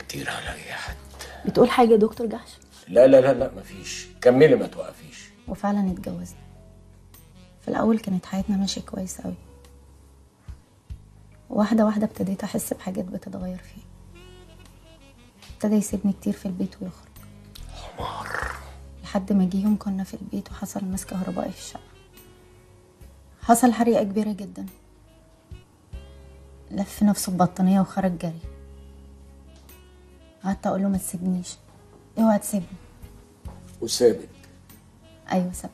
كتير على اي حد. بتقول حاجه يا دكتور جحش؟ لا لا لا لا مفيش، كملي ما توقفيش. وفعلا اتجوزنا. في الاول كانت حياتنا ماشيه كويس قوي، واحده واحده ابتديت احس بحاجات بتتغير فيه. ابتدى يسيبني كتير في البيت ويخرج. حمار. لحد ما جه يوم كنا في البيت وحصل مس كهربائي في الشقه. حصل حريقه كبيره جدا، لف نفسه ببطانيه وخرج جري. قعدت اقول له ما تسيبنيش، اوعى تسيبني. وسابك؟ ايوه سابني.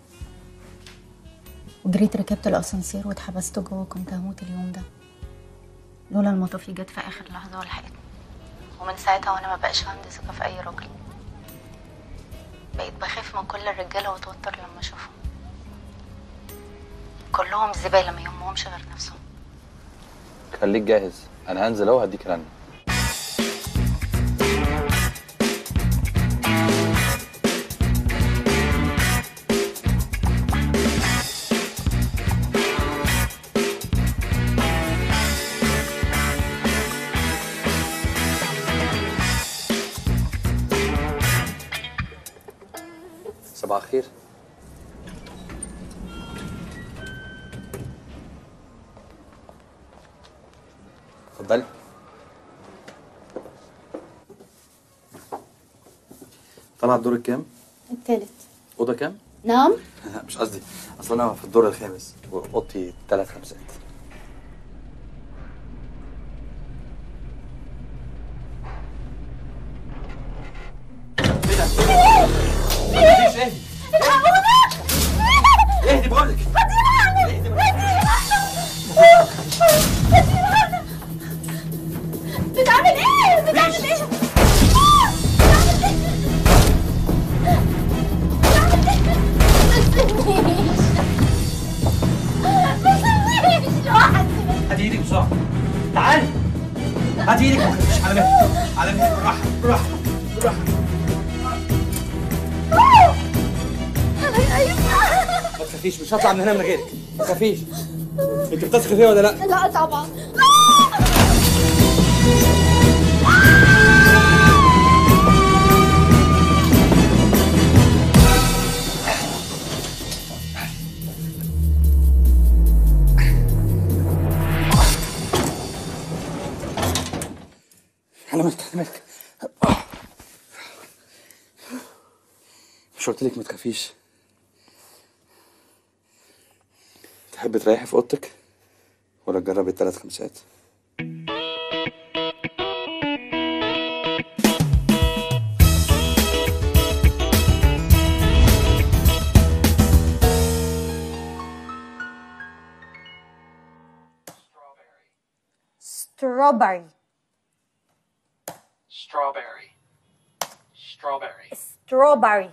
وجريت ركبت الاسانسير واتحبست جوه وكنت هموت اليوم ده، لولا المطافي جت في اخر لحظه ولحقتني. ومن ساعتها وانا ما بقاش عندي ثقه في اي راجل. بقيت بخاف من كل الرجاله واتوتر لما اشوفهم. كلهم زباله ما يهمهمش غير نفسهم. خليك جاهز، انا هنزل اهو هديك رنه. صباح الخير. اتفضلي. طالعه الدور الكام؟ التالت. اوضه كام؟ نعم؟ مش قصدي، اصل انا في الدور الخامس واوضتي 3 خمسات. ايه ده؟ مفيش. اهدي اهدي بقول لك. بتعمل ايه؟ بتعمل ايه؟ هاتي ايدك بسرعة. تعالي. هاتي ايدك ما تخافيش، على مهلك. على مهلك، بالراحة بالراحة بالراحة. ما تخافيش، مش هطلع من هنا من غيرك. ما تخافيش. انت بتثقي فيا ولا لا؟ لا طبعا. على مهلك على مهلك. مش قلت لك ما تخافيش؟ تحبي تريحي في اوضتك ولا تجربي ال3 خمسات؟ strawberry strawberry strawberry strawberry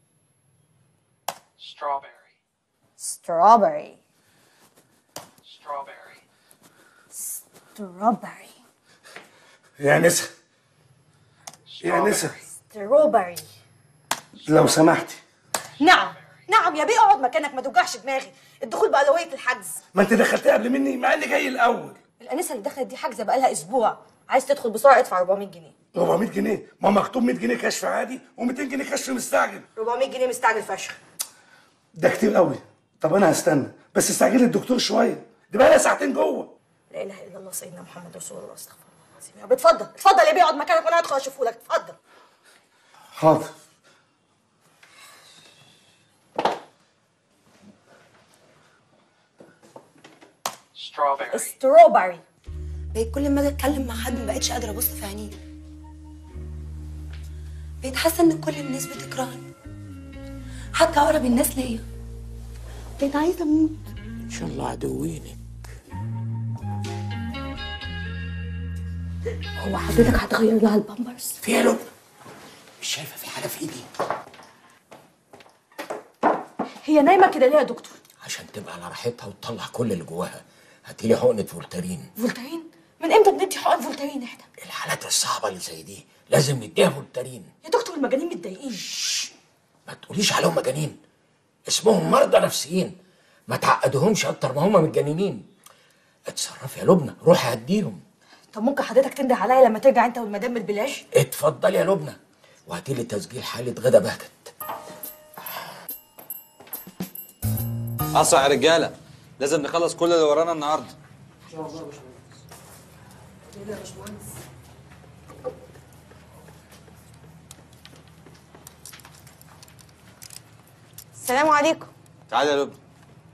strawberry strawberry strawberry strawberry يا نسا يا نسا strawberry. لو سمحتي. نعم نعم يا بيه، اقعد مكانك، ما توجعش دماغي. الدخول بأولوية الحجز. ما انت دخلتي قبل مني مع اني جاي الاول. الانسه اللي دخلت دي حاجزه بقالها اسبوع، عايز تدخل بسرعه ادفع 400 جنيه. 400 جنيه؟ ما مكتوب 100 جنيه كشف عادي و200 جنيه كشف مستعجل. 400 جنيه مستعجل فشخ. ده كتير قوي. طب انا هستنى، بس استعجلي الدكتور شويه، دي بقى لها ساعتين جوه. لا اله الا الله سيدنا محمد رسول الله، استغفر الله العظيم يا رب. اتفضل اتفضل يا بيه، اقعد مكانك وانا هدخل اشوفه لك. اتفضل. حاضر. strawberry. بقيت كل ما اجي اتكلم مع حد ما بقتش قادره ابص في عينيه. بقيت حاسه ان كل الناس بتكرهني، حتى اقرب الناس ليا. بقيت عايزه اموت. ان شاء الله عدوينك. هو حضرتك هتغير لها البامبرز؟ في يا لبنى، مش شايفه في حاجه في ايدي؟ هي نايمه كده ليه يا دكتور؟ عشان تبقى على راحتها وتطلع كل اللي جواها. هاتيلي حقنه فولتارين. فولتارين؟ من امتى بندي حقن فولتارين احنا؟ الحالات الصعبه اللي زي دي لازم نديها فولتارين. يا دكتور المجانين متضايقين. ما تقوليش عليهم مجانين، اسمهم مرضى نفسيين. ما تعقدهمش اكتر ما هم متجننين. اتصرفي يا لبنى، روحي هديهم. طب ممكن حضرتك تنده عليا لما ترجع انت والمدام بالبلاش؟ اتفضل يا لبنى، وهاتي لي تسجيل حاله غدا بهجت. اسرع يا رجاله، لازم نخلص كل اللي ورانا النهارده. ان شاء الله يا باشمهندس. يا باشمهندس. السلام عليكم. تعالى يا لبنى.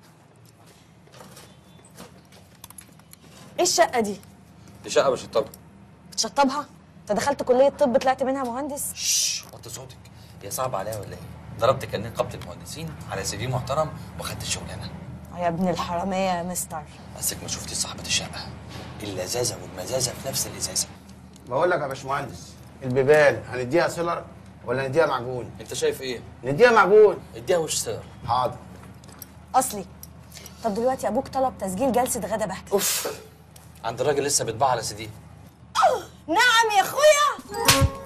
ايه الشقه دي؟ دي شقه بشطبها. تشطبها؟ انت دخلت كليه طب طلعت منها مهندس؟ شش، وطي صوتك. هي صعبه عليا ولا ايه؟ ضربت كارنيه نقابه المهندسين على سي في محترم وخدت الشغلانه. يا ابن الحراميه يا مستر. بسك ما شفتيش صاحبه الشقه؟ اللذاذه والمزازه في نفس الازازه. بقول لك يا باشمهندس، البيبان هنديها سيلر ولا نديها معجون؟ انت شايف ايه؟ نديها معجون. اديها وش سير. حاضر. اصلي. طب دلوقتي ابوك طلب تسجيل جلسه غدا بهجت. اوف، عند الراجل لسه بيطبع على سي دي. نعم يا اخويا.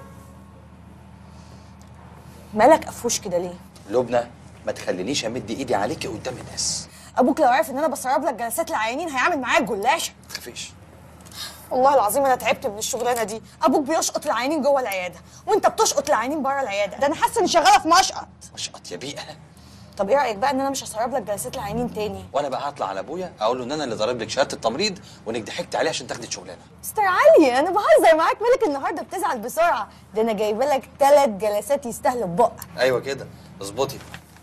مالك قفوش كده ليه؟ لبنى ما تخلينيش امد ايدي عليكي قدام الناس. ابوك لو عرف ان انا بسرب لك جلسات العيانين هيعمل معايا جلاشه. ما تخافيش. والله العظيم انا تعبت من الشغلانه دي. ابوك بيشقط العيانين جوه العياده وانت بتشقط العيانين بره العياده. ده انا حاسه اني شغاله في مشقط. مشقط يا بيئه. طب ايه رايك بقى ان انا مش هسرب لك جلسات العيانين تاني؟ وانا بقى هطلع على ابويا اقول له ان انا اللي ضارب لك شهاده التمريض وانك ضحكت عليه عشان تاخدي الشغلانه. مستر علي انا بهزر معاك، مالك النهارده بتزعل بسرعه؟ ده انا جايبه لك 3 جلسات يستاهلوا ببقك. ايوه كده، اظبطي.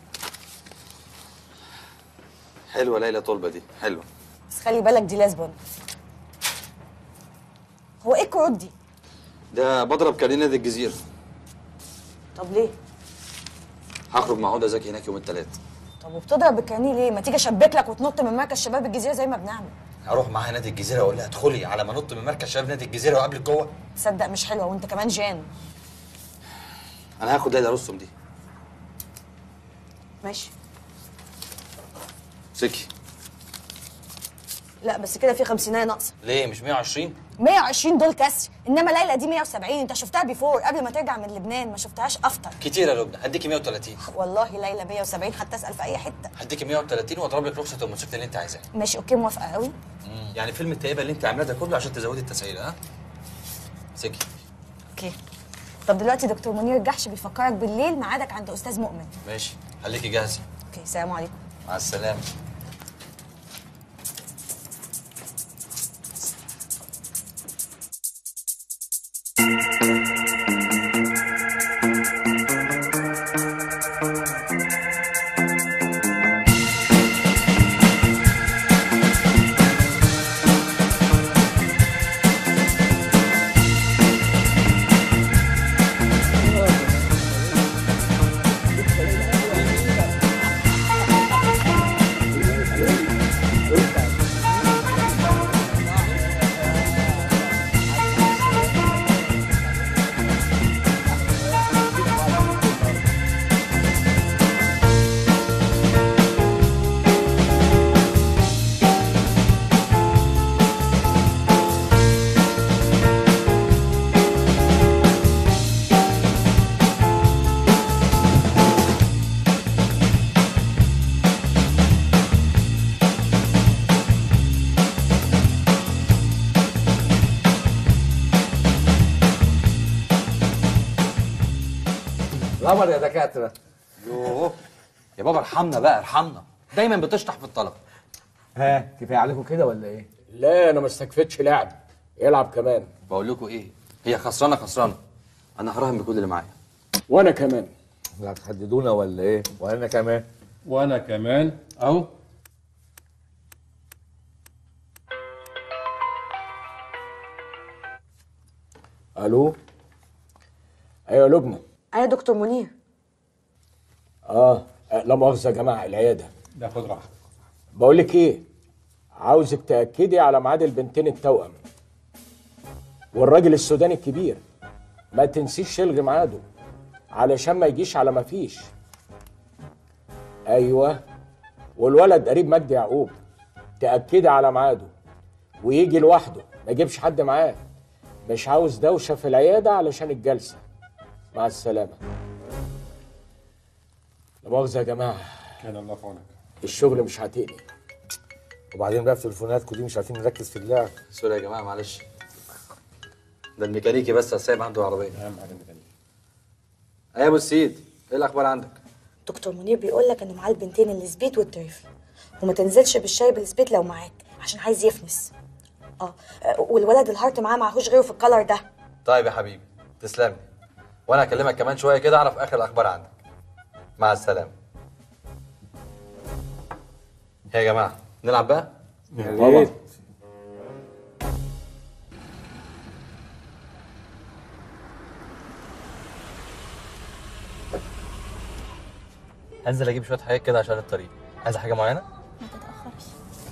حلوه ليلى طلبه دي، حلوه. بس خلي بالك دي لازبون. هو ايه الكروت دي؟ ده بضرب كارنيه نادي الجزيره. طب ليه؟ هخرج مع هدى زكي هناك يوم الثلاث. طب وبتضرب الكارنيه ليه؟ ما تيجي اشبك لك وتنط من مركز شباب الجزيره زي ما بنعمل. هروح معاها نادي الجزيره واقول لها ادخلي على ما نط من مركز شباب نادي الجزيره وقابلك جوه. تصدق مش حلوه وانت كمان جان. انا هاخد ليلى رستم دي. ماشي. سكي. لا بس كده في 50 ناقصه. ليه مش 120؟ 120 دول كسر، انما ليلى دي 170. انت شفتها بيفور قبل ما ترجع من لبنان، ما شفتهاش افتر. كتير يا لبنى، هديكي 130. والله ليلى 170 حتى اسال في اي حته. هديكي 130 واضرب لك رخصه الموتوسيكل اللي انت عايزاها. ماشي اوكي موافقه قوي. يعني فيلم التقيبه اللي انت عاملاه ده كله عشان تزودي التسعيره، ها؟ سكي. اوكي. طب دلوقتي دكتور منير الجحش بيفكرك بالليل ميعادك عند استاذ مؤمن. ماشي، خليكي جاهزه. اوكي سلام عليكم. مع السلامه. القمر يا دكاتره. يوه يا بابا ارحمنا بقى، ارحمنا. دايما بتشطح في الطلب. ها كفايه عليكم كده ولا ايه؟ لا انا ما استكفتش لعب، يلعب كمان. بقول لكم ايه، هي خسرانه خسرانه. انا هراهن بكل اللي معايا. وانا كمان. لا هتحددونا ولا ايه؟ وانا كمان. وانا كمان اهو. الو. ايوه لبنى. ايوه دكتور منير. لا مؤاخذه يا جماعه، العياده. ده خد راحتك. بقول لك ايه، عاوزك تاكدي على ميعاد البنتين التوأم والراجل السوداني الكبير. ما تنسيش تلغي ميعاده علشان ما يجيش على ما فيش. ايوه، والولد قريب مجدي يعقوب تاكدي على ميعاده ويجي لوحده، ما يجيبش حد معاه. مش عاوز دوشه في العياده علشان الجلسه. مع السلامه. لا مؤاخذه يا جماعه، كان الله في عونك. الشغل مش عاتقني. وبعدين بقى في تليفوناتكم دي مش عارفين نركز في اللعب. سوري يا جماعه معلش. ده الميكانيكي بس سايب عنده عربيه. اهم حاجه الميكانيكي. ايه يا ابو السيد، ايه الاخبار عندك؟ دكتور منير بيقول لك ان معاه البنتين السبيت والتريفل، وما تنزلش بالشاي بالسبيت لو معاك عشان عايز يفنس. والولد الهارت معهوش غيره في الكلر ده. طيب يا حبيبي تسلمي، وانا هكلمك كمان شويه كده اعرف اخر الاخبار عندك. مع السلامه. يا جماعه نلعب بقى؟ يا ريت. هنزل اجيب شويه حاجات كده عشان الطريق. عايز حاجه معينه؟ ما تتأخرش.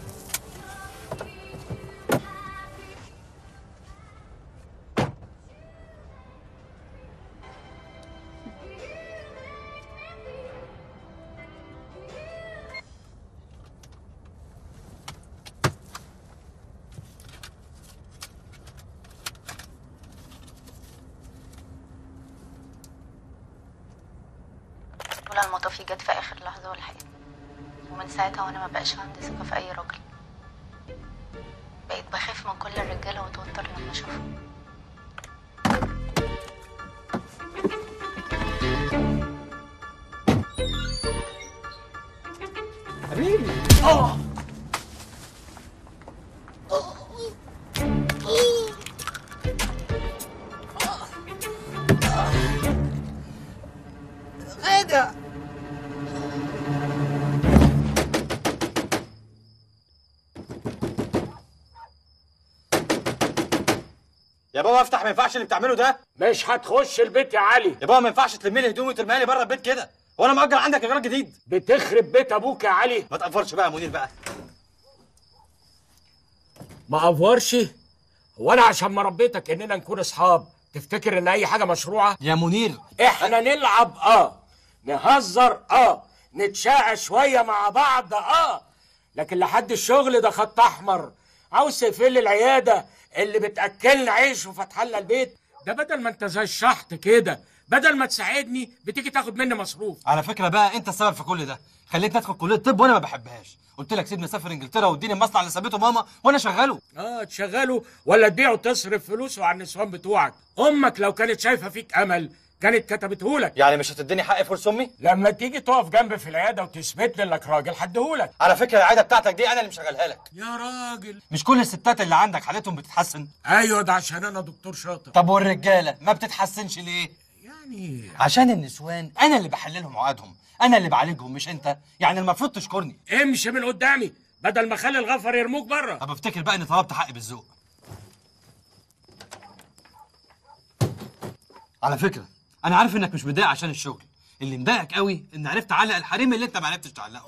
لولا المطافي جت في اخر لحظه ولحقتني، ومن ساعتها وانا ما بقاش عندي ثقه في اي راجل. بقيت بخاف من كل الرجاله واتوتر لما اشوفهم. حبيبي. غادة يا بابا افتح، ما ينفعش اللي بتعمله ده. مش هتخش البيت يا علي. يا بابا ما ينفعش تلمي لي هدومي وترميها لي بره البيت كده. هو انا مأجر عندك ايجار جديد؟ بتخرب بيت ابوك يا علي. ما تقفرش بقى يا منير بقى. ما افورش؟ هو انا عشان ما ربيتك اننا نكون اصحاب تفتكر ان اي حاجه مشروعه؟ يا منير احنا نلعب نهزر نتشاقى شويه مع بعض لكن لحد الشغل ده خط احمر. عاوز تقفل العياده اللي بتاكلنا عيش وفتح لنا البيت ده، بدل ما انت زي الشحط كده، بدل ما تساعدني بتيجي تاخد مني مصروف. على فكره بقى انت السبب في كل ده، خليتني ادخل كليه طب وانا ما بحبهاش. قلت لك سيبني اسافر انجلترا واديني المصنع اللي سابته ماما وانا شغاله. تشغله ولا تبيعه تصرف فلوسه على النسوان بتوعك. امك لو كانت شايفه فيك امل كانت كتبتهولك. يعني مش هتديني حق فلوس امي؟ لما تيجي تقف جنبي في العياده وتثبت لي انك راجل هديهولك. على فكره العاده بتاعتك دي انا اللي مشغلها لك. يا راجل مش كل الستات اللي عندك حالتهم بتتحسن؟ ايوه ده عشان انا دكتور شاطر. طب والرجاله ما بتتحسنش ليه؟ يعني عشان النسوان انا اللي بحللهم عقدهم، انا اللي بعالجهم مش انت. يعني المفروض تشكرني. امشي من قدامي بدل ما اخلي الغفر يرموك بره. طب افتكر بقى اني طلبت حقي بالذوق. على فكره انا عارف انك مش متضايق عشان الشغل، اللي مضايقك قوي ان عرفت اعلق الحريم اللي انت ما عرفتش تعلقه.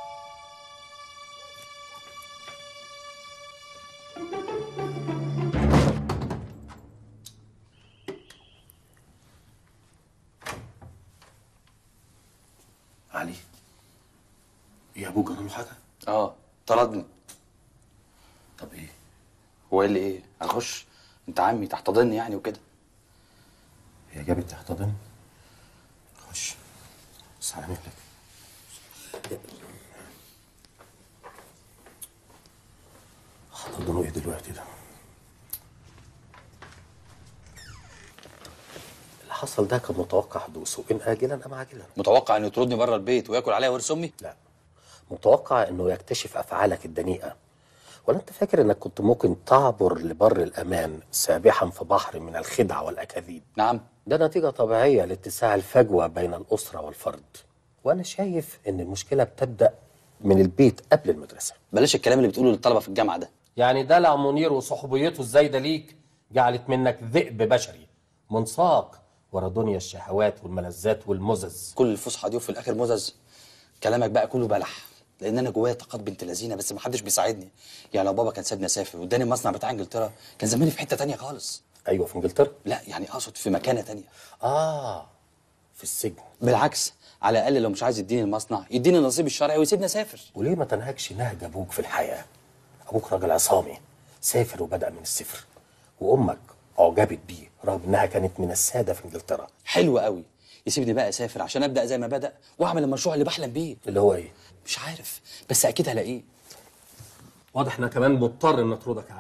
علي، يا ابوك جرى له حاجه؟ طردني. طب ايه؟ هو اللي ايه؟ هخش انت عمي تحتضني يعني وكده. هي جابت تحتضن؟ خش بس على مهلك. هتحتضنوا ايه دلوقتي ده؟ اللي حصل ده كان متوقع حدوثه ان اجلا ام عاجلا. متوقع انه يطردني بره البيت وياكل عليا ورث امي؟ لا، متوقع انه يكتشف افعالك الدنيئه. ولا انت فاكر انك كنت ممكن تعبر لبر الامان سابحا في بحر من الخدع والاكاذيب؟ نعم، ده نتيجه طبيعيه لاتساع الفجوه بين الاسره والفرد. وانا شايف ان المشكله بتبدا من البيت قبل المدرسه. بلاش الكلام اللي بتقوله للطلبه في الجامعه ده. يعني دلع منير وصحوبيته الزايده ليك جعلت منك ذئب بشري منساق ورا دنيا الشهوات والملذات والمزز. كل الفسحه دي وفي الاخر مزز. كلامك بقى كله بلح، لان انا جوايا طاقات بنت لذينه بس ما حدش بيساعدني. يعني لو بابا كان سابني اسافر واداني المصنع بتاع انجلترا كان زماني في حته تانية خالص. ايوه في انجلترا؟ لا يعني اقصد في مكانه تانية. في السجن. بالعكس، على الاقل لو مش عايز يديني المصنع يديني النصيب الشرعي ويسيبني اسافر. وليه ما تنهجش نهج ابوك في الحياه؟ ابوك راجل عصامي سافر وبدا من الصفر، وامك اعجبت بيه رغم انها كانت من الساده في انجلترا. حلو قوي، يسيبني بقى اسافر عشان ابدا زي ما بدا واعمل المشروع اللي بحلم بيه. اللي هو ايه؟ مش عارف بس اكيد هلاقيه. واضح انك كمان مضطر ان اطردك يا علي.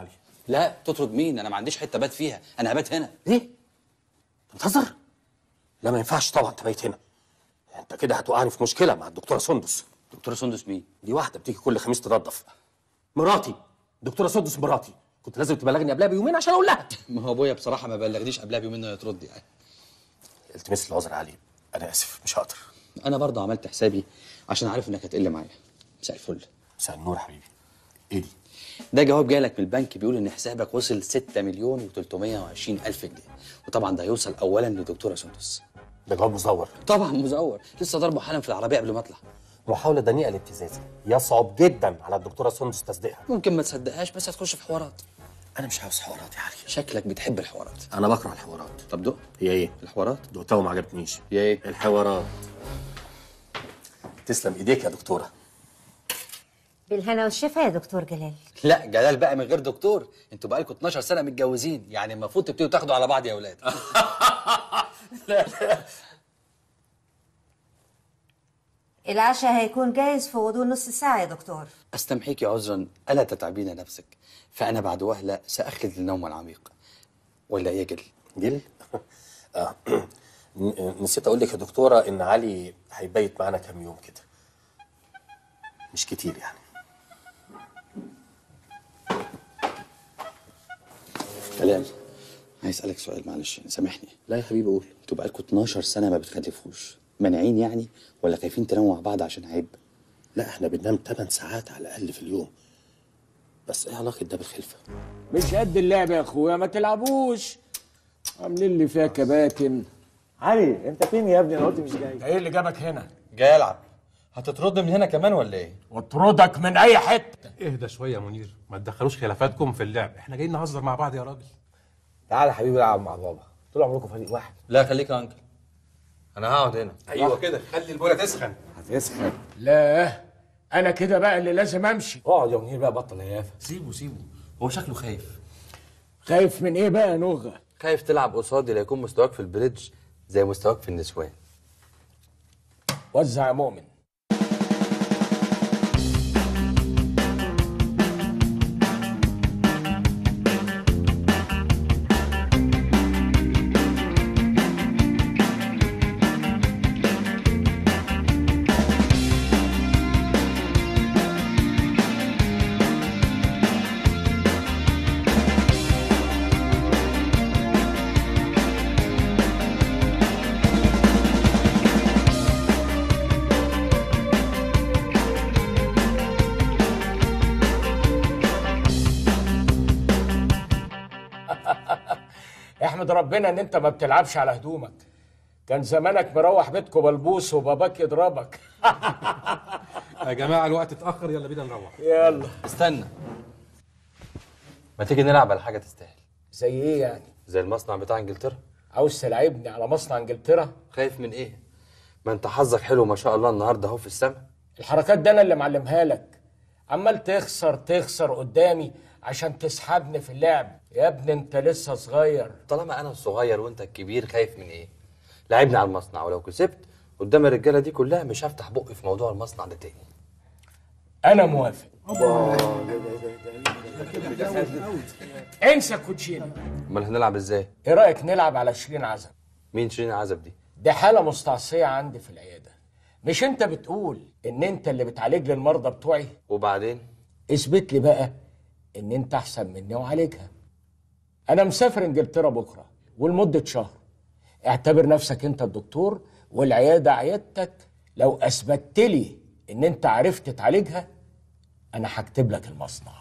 لا تطرد مين؟ انا ما عنديش حته بات فيها، انا هبات هنا. ايه؟ انت بتهزر؟ لا ما ينفعش طبعا تبيت هنا. انت كده هتوقعني في مشكله مع الدكتوره سندس. دكتوره سندس مين؟ دي واحده بتيجي كل خميس تنظف. مراتي. دكتوره سندس مراتي. كنت لازم تبلغني قبلها بيومين عشان اقول لها. ما هو ابويا بصراحه ما بلغنيش قبلها بيومين انه يترد يعني. التمس العذر علي، انا اسف مش هقدر. انا برضه عملت حسابي عشان عارف انك هتقل معايا. مساء الفل. مساء النور يا حبيبي. ايه دي؟ ده جواب جايلك من البنك بيقول ان حسابك وصل 6,320,000 جنيه، وطبعا ده هيوصل اولا لدكتوره سندس. ده جواب مزور. طبعا مزور، لسه ضربه حالا في العربيه قبل ما اطلع. محاوله دنيئه لابتزازي، يصعب جدا على الدكتوره سندس تصديقها. ممكن ما تصدقهاش بس هتخش في حوارات. انا مش عاوز حوارات يا علي. شكلك بتحب الحوارات. انا بكره الحوارات. طب دق. هي ايه؟ الحوارات؟ دقتها وما عجبتنيش. هي ايه؟ الحوارات. تسلم ايديك يا دكتوره. بالهنا والشفا يا دكتور جلال. لا جلال بقى من غير دكتور، انتوا بقالكم 12 سنه متجوزين، يعني المفروض تبتدوا تاخدوا على بعض يا اولاد. لا العشاء هيكون جاهز في غضون نص ساعة يا دكتور. استمحيك عذرا، الا تتعبين نفسك، فانا بعد وهله ساخلد النوم العميق. ولا ايه يا جل؟ جل؟ نسيت اقول لك يا دكتوره ان علي هيبيت معانا كام يوم كده. مش كتير يعني. كلام. عايز اسالك سؤال معلش سامحني. لا يا حبيبي قول. انتوا بقالكم 12 سنه ما بتخلفوش، مانعين يعني ولا خايفين تناموا مع بعض عشان عيب؟ لا احنا بننام 8 ساعات على الاقل في اليوم. بس ايه علاقه ده بالخلفه؟ مش قد اللعب يا اخويا، ما تلعبوش. عاملين لي فيها كباتن. علي انت فين يا ابني؟ انا قلت مش جاي. ده ايه اللي جابك هنا؟ جاي العب. هتطردني من هنا كمان ولا ايه؟ واطردك من اي حته. اهدى شويه يا منير، ما تدخلوش خلافاتكم في اللعب، احنا جايين نهزر مع بعض يا راجل. تعالى يا حبيبي العب مع بابا، طول عمركم فريق واحد. لا خليك يا انكل، انا هقعد هنا. ايوه كده، خلي البوله تسخن. هتسخن. لا انا كده بقى اللي لازم امشي. اقعد يا منير بقى، بطل هيافه. سيبه هو شكله خايف. خايف من ايه بقى يا نوغه؟ خايف تلعب قصادي لا يكون مستواك في البريدج زي مستواك في النسوان. وزع يا مؤمن. احمد ربنا ان انت ما بتلعبش على هدومك، كان زمانك مروح بيتكم بلبوس وباباك يضربك. يا جماعه الوقت اتاخر، يلا بينا نروح. يلا. استنى، ما تيجي نلعب على حاجه تستاهل. زي ايه يعني؟ زي المصنع بتاع انجلترا. عاوز تلعبني على مصنع انجلترا؟ خايف من ايه؟ ما انت حظك حلو ما شاء الله النهارده اهو في السما. الحركات دي انا اللي معلمها لك، عمال تخسر قدامي عشان تسحبني في اللعب. يا ابني انت لسه صغير. طالما انا الصغير وانت الكبير خايف من ايه؟ لعبني على المصنع، ولو كسبت قدام الرجاله دي كلها مش هفتح بقي في موضوع المصنع ده تاني. انا موافق. انسى الكوتشينه. امال هنلعب ازاي؟ ايه رايك نلعب على شيرين عزب؟ مين شيرين عزب دي؟ دي حاله مستعصيه عندي في العياده. مش انت بتقول ان انت اللي بتعالج لي المرضى بتوعي؟ وبعدين؟ اثبت لي بقى ان انت احسن مني وعالجها. انا مسافر انجلترا بكره ولمده شهر. اعتبر نفسك انت الدكتور والعياده عيادتك. لو اثبتت لي ان انت عرفت تعالجها انا هكتب لك المصنع.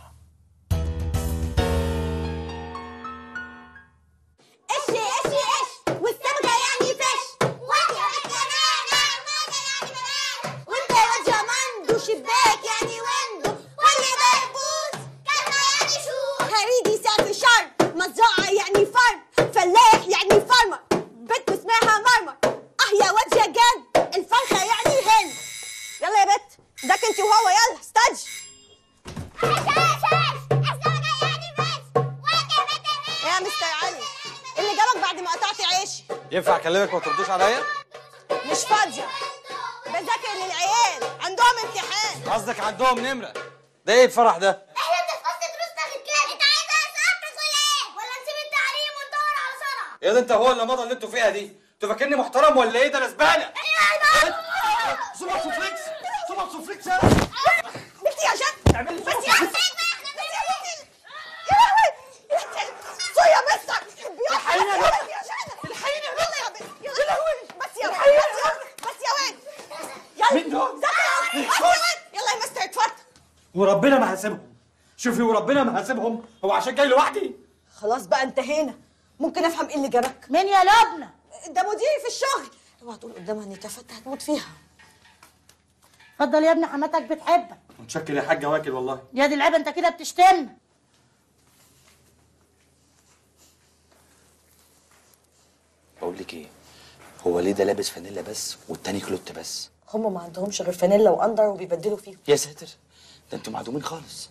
والسمكه يعني فش، وانت كمان يعني وانت يا واد يا مندو شباك يعني ويندو، واللي ده يبوظ كلمه يعني شو. هريدي ساعة الشر، مزرعة يعني فرم، فلاح يعني فرمر، بنت اسمها مرمر. يا واد يا جد، الفرخة يعني هن. يلا يا بت، داك انت وهو، يلا استاج. يا مستر علي، اللي جابك بعد ما قطعت عيشي؟ ينفع اكلمك ما تردوش عليا؟ مش فاضية، بذاكر للعيال عندهم امتحان. قصدك عندهم نمره؟ ده ايه الفرح ده؟ احنا بنتفصل دروسنا في الكلاب. انت عايز ايه؟ يا ده انت هو اللمضه اللي انتوا فيها دي، انتوا فاكرني محترم ولا ايه؟ ده انا زباله. سوبر سوفليكس سوبر سوفليكس يا بنتي يا جد اعملي بس يا بنتي يا لهوي صويا بس الحقيني يا بنت يا جد الحقيني يلا يا بنت يا لهوي بس يا واد بس يا واد يلا مين دول؟ بس يا واد يلا يا مستر اتفضل. وربنا ما هسيبهم. شوفي وربنا ما هسيبهم، هو عشان جاي لوحدي. خلاص بقى انتهينا. ممكن افهم ايه اللي جابك؟ مين يا لبنى؟ ده مديري في الشغل. اوعى تقول قدامها اني كفت هتموت فيها. اتفضل يا ابني، حماتك بتحبك. متشكر يا حاجه واكل والله. يا دي العيب، انت كده بتشتمنا. بقول لك ايه، هو ليه ده لابس فانيلا بس والتاني كلوت بس؟ هم ما عندهمش غير فانيلا واندر وبيبدلوا فيهم. يا ساتر، ده انتوا معدومين خالص.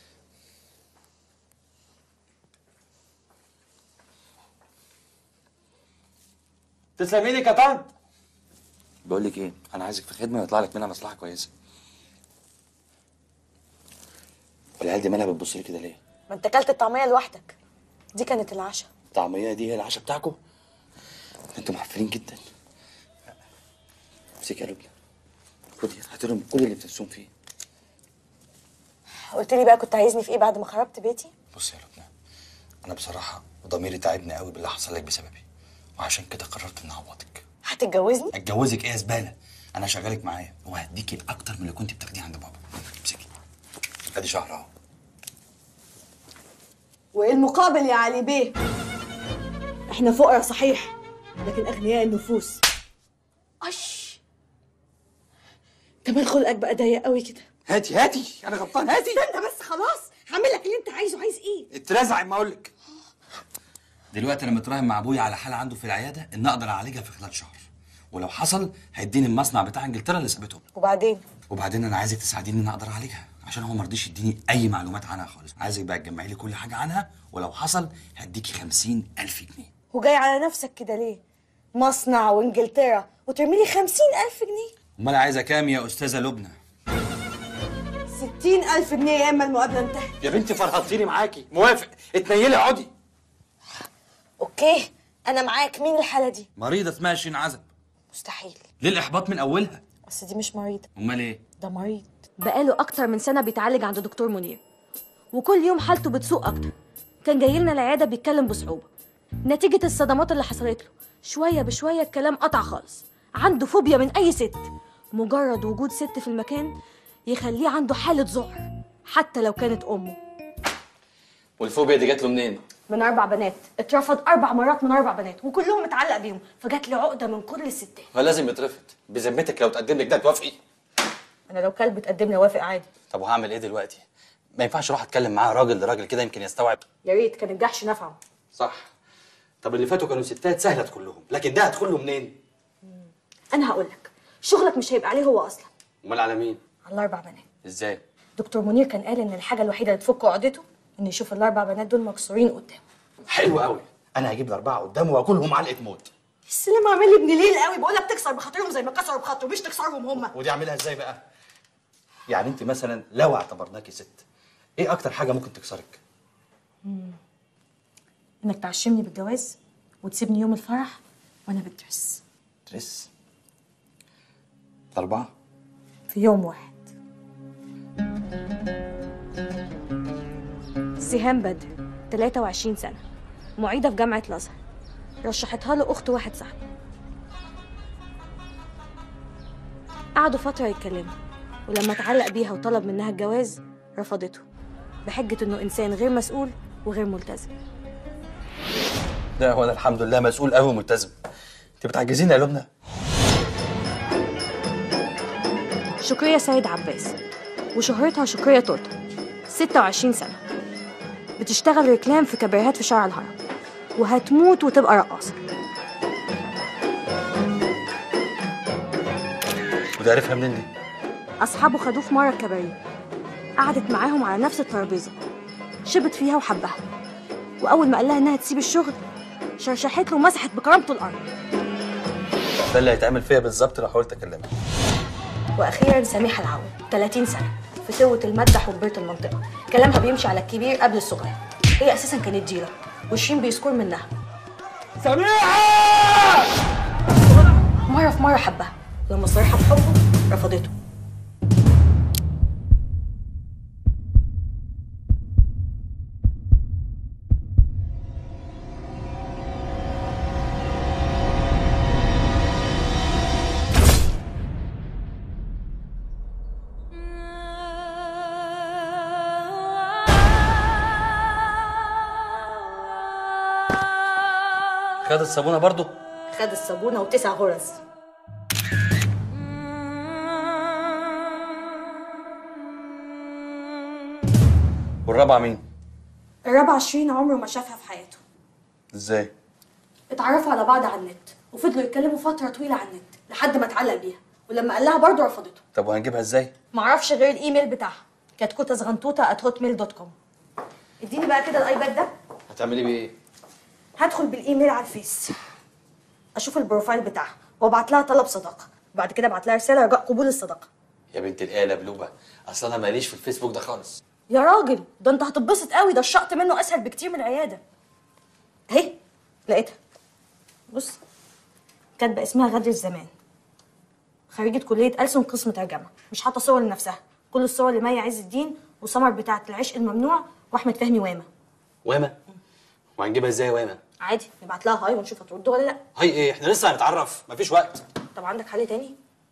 تسلمي لي يا طنط. بقول لك ايه، انا عايزك في خدمه يطلع لك منها مصلحه كويسه. والعيال دي مالها بتبص لي كده ليه؟ ما انت اكلت الطعميه لوحدك، دي كانت العشاء. الطعميه دي هي العشاء بتاعكم؟ انتوا محفلين جدا. امسكي يا لبنى، خدي هاتي لهم كل اللي بتنسون فيه. قلت لي بقى كنت عايزني في ايه بعد ما خربت بيتي؟ بصي يا لبنى، انا بصراحه ضميري تعبني قوي باللي حصل لك بسببي، وعشان كده قررت اني اعوضك. هتتجوزني؟ اتجوزك ايه يا زباله؟ انا شغالك معايا وهديكي اكتر من اللي كنت بتاخديه عند بابا. امسكي، ادي شهر اهو. وايه المقابل يا علي بيه؟ احنا فقراء صحيح لكن اغنياء النفوس. انت مال خلقك بقى ضيق قوي كده؟ هاتي انا غلطان، هاتي. استنى بس خلاص هعمل لك اللي انت عايزه. عايز ايه؟ اترزع ما اقول لك. دلوقتي انا متراهن مع ابويا على حاله عنده في العياده ان اقدر اعالجها في خلال شهر، ولو حصل هيديني المصنع بتاع انجلترا اللي سابتهم. وبعدين انا عايزك تساعديني ان اقدر اعالجها، عشان هو ما رضيش يديني اي معلومات عنها خالص. عايزك بقى تجمعي لي كل حاجه عنها، ولو حصل هديكي 50,000 جنيه. وجاي على نفسك كده ليه؟ مصنع وانجلترا وترمي لي 50,000 جنيه؟ امال عايزه كام يا استاذه لبنى؟ 60,000 جنيه يا اما المقابله انتهت. يا بنتي فرهطتيني معاكي. موافق، اتنيلي اقعدي. اوكي انا معاك. مين الحاله دي؟ مريضه اسمها شين عزب. مستحيل. ليه الاحباط من اولها؟ بس دي مش مريضه. امال ايه؟ ده مريض. بقاله أكتر من سنة بيتعالج عند دكتور منير، وكل يوم حالته بتسوء أكتر. كان جاي لنا العيادة بيتكلم بصعوبة نتيجة الصدمات اللي حصلت له. شوية بشوية الكلام قطع خالص. عنده فوبيا من أي ست. مجرد وجود ست في المكان يخليه عنده حالة ذعر حتى لو كانت أمه. والفوبيا دي جات له منين؟ من 4 بنات. اترفض 4 مرات من 4 بنات وكلهم اتعلق بيهم، فجات لي عقدة من كل الستات. فلازم يترفض. بذمتك لو تقدم لك ده توافقي؟ انا لو كلب اتقدم لي اوافق عادي. طب وهعمل ايه دلوقتي؟ ما ينفعش اروح اتكلم معاه راجل لراجل كده يمكن يستوعب. يا ريت كان الجحش نفعه. صح. طب اللي فاتوا كانوا ستات سهله كلهم، لكن ده هدخل له منين؟ أنا هقول لك، شغلك مش هيبقى عليه هو أصلا. امال على مين؟ على ال4 بنات. ازاي؟ دكتور منير كان قال ان الحاجه الوحيده اللي تفك عقدته ان يشوف ال4 بنات دول مكسورين قدامه. حلو قوي. انا هجيب ال4 قدامه واكلهم علقه موت. السلام عامل لي ابن ليل قوي. بقول لك تكسر بخاطرهم زي ما كسروا بخاطره، مش تكسرهم هم. ودي اعملها ازاي بقى؟ يعني انت مثلا لو اعتبرناكي ست، ايه اكتر حاجه ممكن تكسرك؟ انك تعشمني بالجواز وتسيبني يوم الفرح وانا بدرس. درس؟ 4 في يوم واحد. سهام بدر، 23 سنة، معيدة في جامعة الأزهر. رشحتها له أخت واحد صاحبي. قعدوا فترة يتكلموا، ولما اتعلق بيها وطلب منها الجواز رفضته بحجة إنه إنسان غير مسؤول وغير ملتزم. لا هو انا الحمد لله مسؤول قوي وملتزم. انت بتعجزيني يا لبنى. شكرية سيد عباس، وشهرتها شكرية تورته، 26 سنة، بتشتغل ركلام في كباريهات في شارع الهرم، وهتموت وتبقى رقاصة. وده عرفها منين دي؟ أصحابه خدوه في مرة الكباريه، قعدت معاهم على نفس الترابيزة، شبت فيها وحبها، وأول ما قال لها إنها تسيب الشغل شرشحت له ومسحت بكرامته الأرض. ده اللي هيتعمل فيا بالظبط لو حاولت اكلمها. وأخيرا سميحة العون، 30 سنة، فتوة المدح وكبيرة المنطقة، كلامها بيمشي على الكبير قبل الصغير. هي أساسا كانت ديرة وشين بيسكر منها. سميحه! مره في مره حبها، لما صرحها بحبه رفضته. خد الصابونه برضو؟ خد الصابونه و9 غرز. والرابعه مين؟ الرابعه شيرين عمره ما شافها في حياته. ازاي؟ اتعرفوا على بعض على النت وفضلوا يتكلموا فتره طويله على النت لحد ما اتعلق بيها، ولما قال لها برضه رفضته. طب وهنجيبها ازاي؟ معرفش غير الايميل بتاعها، كتكوته صغنطوطه @hotmail.com. اديني بقى كده الايباد ده. هتعملي بيه ايه؟ هدخل بالايميل على الفيس، اشوف البروفايل بتاعها وابعت لها طلب صداقه، وبعد كده ابعت لها رساله رجاء قبول الصداقه. يا بنت الآلة بلوبة، اصل انا ماليش في الفيسبوك ده خالص. يا راجل ده انت هتتبسط قوي، ده الشقط منه اسهل بكتير من العياده. اهي لقيتها، بص كاتبه اسمها غدر الزمان، خريجه كليه ألسن قسم ترجمه، مش حاطه صور لنفسها، كل الصور لمي عز الدين وسمر بتاعه العشق الممنوع واحمد فهمي وامه. وامه؟ وهنجيبها ازاي يا وامه؟ عادي نبعت لها هاي ونشوف هترد ولا لا. هاي ايه؟ احنا لسه هنتعرف، مفيش وقت. طب عندك حل تاني؟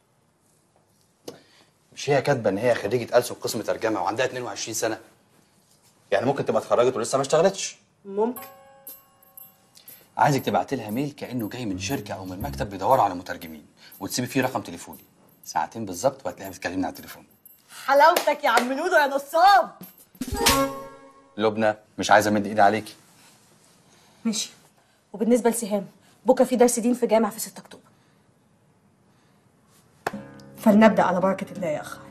مش هي كاتبه ان هي خريجه ألسن قسم ترجمه وعندها 22 سنه؟ يعني ممكن تبقى اتخرجت ولسه ما اشتغلتش. ممكن. عايزك تبعت لها ميل كانه جاي من شركه او من مكتب بيدوروا على مترجمين، وتسيبي فيه رقم تليفوني، ساعتين بالظبط وهتلاقيها بتكلمني على التليفون. حلاوتك يا عم نودو يا نصاب. لبنى مش عايزه امد ايدي عليكي. ماشي. وبالنسبه لسهام، بكره في درس دين في جامع في 6 اكتوبر. فلنبدا على بركه الله يا اخ.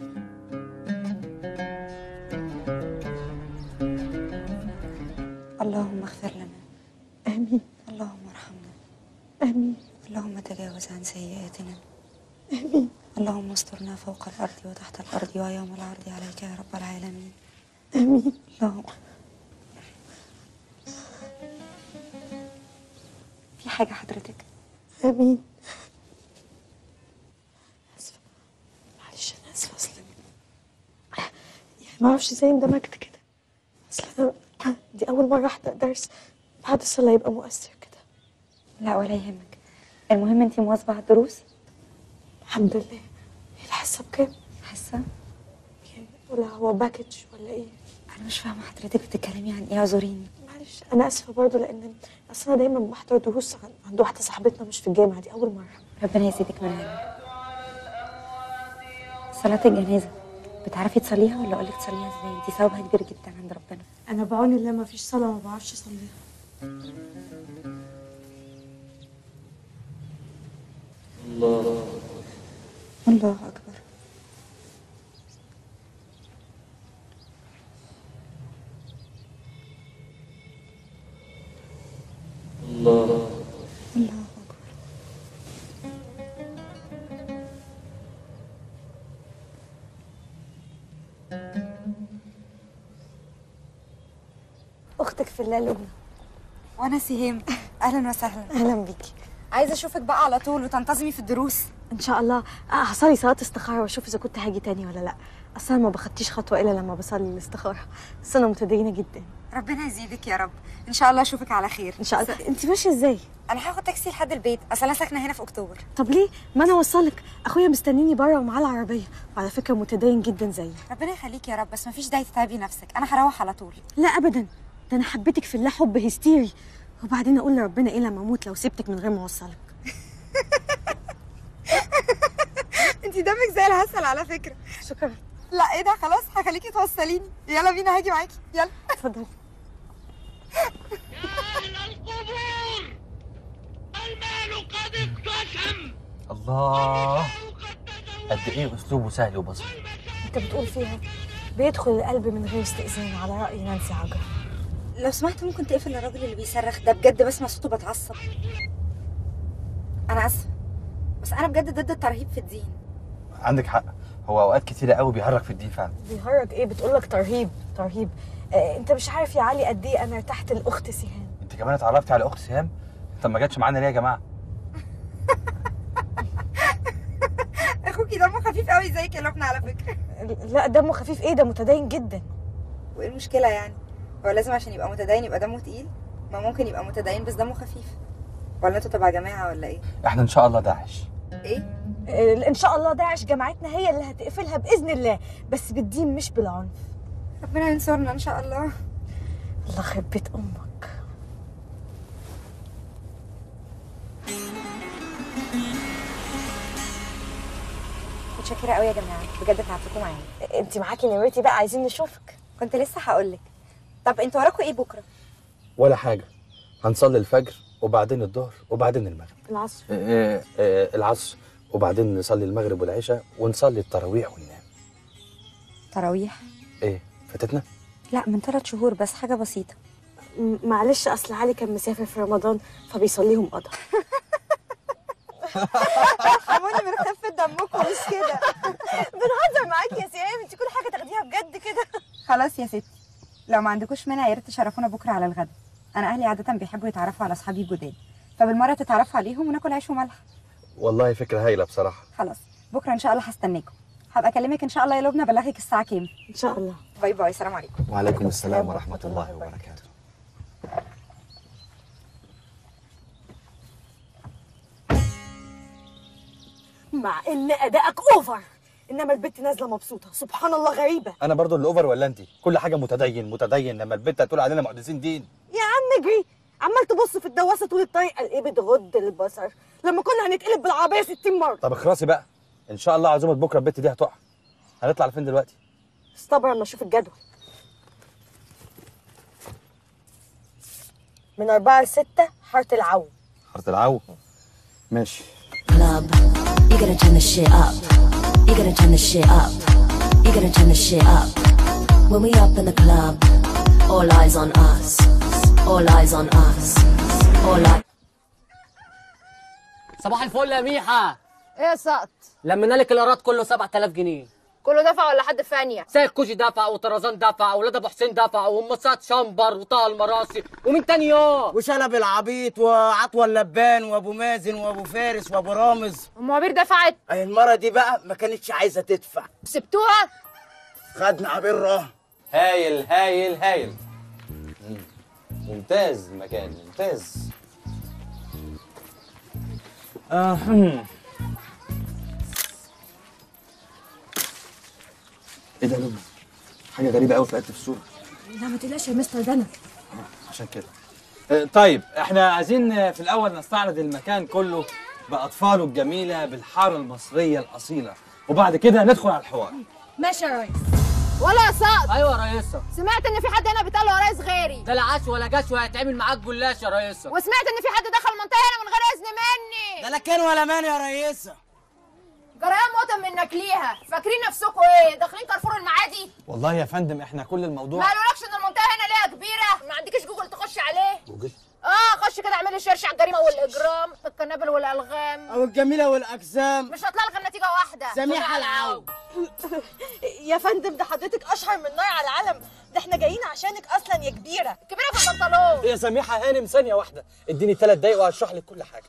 اللهم اغفر لنا. آمين. اللهم ارحمنا. آمين. اللهم تجاوز عن سيئاتنا. آمين. اللهم استرنا فوق الأرض وتحت الأرض ويوم العرض عليك يا رب العالمين. آمين. اللهم في حاجة حضرتك؟ آمين. آسفة، معلش أنا آسفة، أصل يعني معرفش ازاي اندمجت كده، أصل أنا دي أول مرة أحضر درس بعد الصلاة يبقى مؤثر كده. لا ولا يهمك، المهم انتي مواظبة على الدروس؟ الحمد لله. هي الحصة بكام؟ حصة؟ يعني ولا هو باكج ولا إيه؟ أنا مش فاهمة حضرتك بتتكلمي عن إيه، اعذريني. معلش أنا آسفة برضه، لأن أصل أنا دايما بحضر دروس عند واحدة صاحبتنا مش في الجامعة، دي أول مرة. ربنا يزيدك من علمك. صلاة الجنازة بتعرفي تصليها ولا أقولك تصليها ازاي؟ دي ثوابها كبير جدا عند ربنا. أنا بعون الله ما فيش صلاة ما بعرفش أصليها. الله أكبر. الله أكبر. أختك في الله لبنى. وانا سهام، اهلا وسهلا. أهلا بيكي. عايزه اشوفك بقى على طول وتنتظمي في الدروس. ان شاء الله. هصلي صلاه استخاره واشوف اذا كنت هاجي تاني ولا لا. اصلا ما باخدتيش خطوه الا لما بصلي الاستخاره، بس انا متدينه جدا. ربنا يزيدك يا رب، ان شاء الله اشوفك على خير. ان شاء الله. انت ماشيه ازاي؟ انا هاخد تاكسي لحد البيت، اصل انا ساكنه هنا في اكتوبر. طب ليه ما انا اوصلك؟ اخويا مستنيني بره ومعاه العربيه، وعلى فكره متدين جدا زيي. ربنا يخليك يا رب، بس مفيش داعي تتعبي نفسك، انا هروح على طول. لا ابدا، ده انا حبيتك في الله حب هستيري، وبعدين اقول لربنا ايه لما اموت لو سبتك من غير ما اوصلك. انت دمك زي العسل على فكره. شكرا. لا ايه ده، خلاص هخليكي توصليني. يلا بينا، هاجي معاكي، يلا. اتفضلي. المال قد اقتسم. الله، قد ايه اسلوبه سهل وبسيط. انت بتقول فيها بيدخل القلب من غير استئذان، على راي نانسي عجرم. لو سمحت ممكن تقفل الراجل اللي بيصرخ ده، بجد بسمع صوته بتعصب. انا اسفه، بس انا بجد ضد الترهيب في الدين. عندك حق، هو اوقات كتيره قوي بيهرج في الدين فعلا. بيهرج ايه؟ بتقولك ترهيب ترهيب. انت مش عارف يا علي قد ايه انا ارتحت لاخت سهام. انت كمان اتعرفتي على اخت سهام؟ طب ما جاتش معانا ليه يا جماعه؟ اخوكي دمه خفيف قوي زيك يا لبنى على فكره. لا دمه خفيف ايه، ده متدين جدا. وايه المشكله يعني؟ هو لازم عشان يبقى متدين يبقى دمه تقيل؟ ما ممكن يبقى متدين بس دمه خفيف. ولا انتوا تبع جماعه ولا ايه؟ احنا ان شاء الله داعش. ايه؟ ان شاء الله داعش جماعتنا هي اللي هتقفلها باذن الله، بس بالدين مش بالعنف. ربنا ينصرنا ان شاء الله. الله يخرب بيت امك. متشكره قوي يا جماعه، بجد تعبتكم معايا. انت معاكي نمرتي بقى، عايزين نشوفك. كنت لسه هقول لك. طب انتوا وراكوا ايه بكره؟ ولا حاجه، هنصلي الفجر وبعدين الظهر وبعدين المغرب. العصر. العصر وبعدين نصلي المغرب والعشاء ونصلي التراويح وننام. تراويح؟ ايه فاتتنا؟ لا من 3 شهور بس، حاجه بسيطه. معلش اصل علي كان مسافر في رمضان فبيصليهم قضا. ارحموني من خفه دمكم مش كده. بنهزر معاكي يا سيام، انت كل حاجه تاخديها بجد كده. خلاص يا ستي، لو ما عندكوش مانع يا ريت تشرفونا بكره على الغدا. انا اهلي عاده بيحبوا يتعرفوا على اصحابي الجداد، فبالمره تتعرفوا عليهم وناكل عيش وملح. والله فكره هايله بصراحه. خلاص بكره ان شاء الله هستناكم. هبقى اكلمك ان شاء الله يا لبنى، ابلغك الساعه كام. ان شاء الله. باي باي، سلام عليكم. وعليكم السلام ورحمه الله وبركاته. مع ان ادائك اوفر، انما البت نازله مبسوطه، سبحان الله غريبه. انا برضو اللي اوفر ولا انت؟ كل حاجه متدين متدين، لما البنت هتقول علينا محدثين دين. يا عم اجري، عمال تبص في الدواسه طول الطريق. قال ايه بتغض البصر لما كنا هنتقلب بالعربيه 60 مره. طب اخرسي بقى، ان شاء الله عزومه بكره البت دي هتقع. هنطلع لفين دلوقتي؟ استبر اما اشوف الجدول. من 4 ل 6 حاره العو. حاره العو ماشي. Club, you gotta turn the shit up. You gotta turn the shit up. You gotta turn the shit up. When we up in the club, all eyes on us. All eyes on us. All eyes. صباح الفل يا ميحة. ايه يا سقط؟ لمينا لك الايراد كله 7000 جنيه. كله دفع ولا حد فانية؟ سيد كوجي دفع وطرزان دفع وولاد ابو حسين دفع ومسات شمبر وطه المراسي ومن تاني يوم وشلب العبيط وعطوة اللبان وابو مازن وابو فارس وابو رامز. ام عبير دفعت؟ اي المرة دي بقى ما كانتش عايزة تدفع. سبتوها؟ خدنا عبير راه. هايل هايل هايل. ممتاز المكان ممتاز. ايه ده يا لبنى؟ حاجه غريبه قوي في الصوره. لا ما تقلقش يا مستر دنا. عشان كده. طيب احنا عايزين في الاول نستعرض المكان كله باطفاله الجميله بالحاره المصريه الاصيله، وبعد كده ندخل على الحوار. ماشي يا ريس. ولا يا سقط؟ ايوه يا ريسه. سمعت ان في حد هنا بيطلع له ريس غيري. ده لا عاش ولا جاش وهيتعمل معاك جلاش يا ريسه. وسمعت ان في حد دخل المنطقه هنا من غير اذن مني. ده لا كان ولا مان يا ريسه. جريان موتن منك ليها، فاكرين نفسكم ايه؟ داخلين كارفور المعادي؟ والله يا فندم احنا كل الموضوع ما قالولكش ان المنطقه هنا ليها كبيره؟ ما عندكش جوجل تخش عليه؟ جوجل؟ خش كده اعملي سيرش على الجريمه والاجرام القنابل والالغام او الجميله والاجسام. مش هطلع لك النتيجه واحده. سميحه العو. يا فندم ده حضرتك اشهر من نار على العلم، ده احنا جايين عشانك اصلا يا كبيره. كبيره في البنطلون. يا سميحه هانم ثانيه واحده، اديني 3 دقايق وهشرح لك كل حاجه.